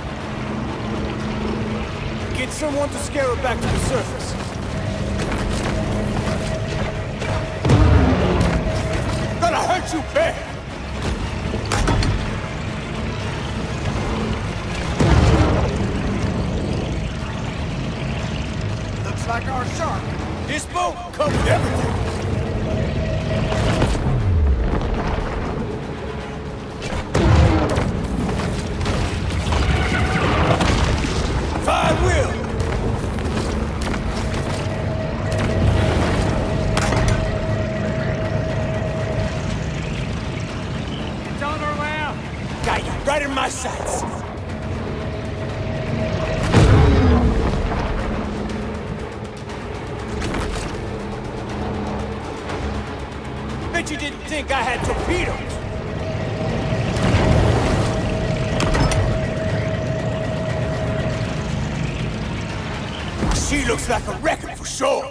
Get someone to scare her back to the surface. Gonna hurt you bad! Looks like our shark. This boat comes with everything. Fire wheel! Got you right in my sights. Bet you didn't think I had torpedoes. She looks like a wrecker for sure.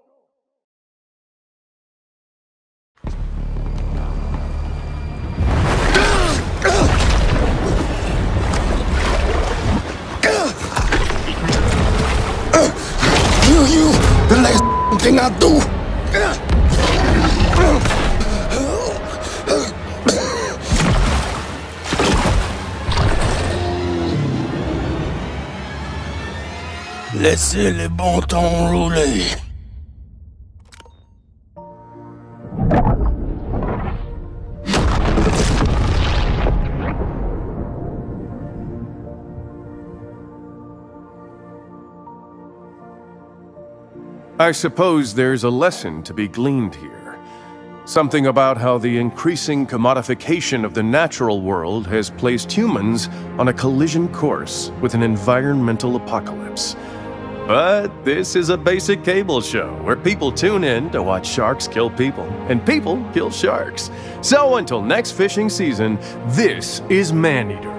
You, the last thing I do. Laissez les bons temps rouler. I suppose there's a lesson to be gleaned here. Something about how the increasing commodification of the natural world has placed humans on a collision course with an environmental apocalypse. But this is a basic cable show where people tune in to watch sharks kill people, and people kill sharks. So until next fishing season, this is Maneater.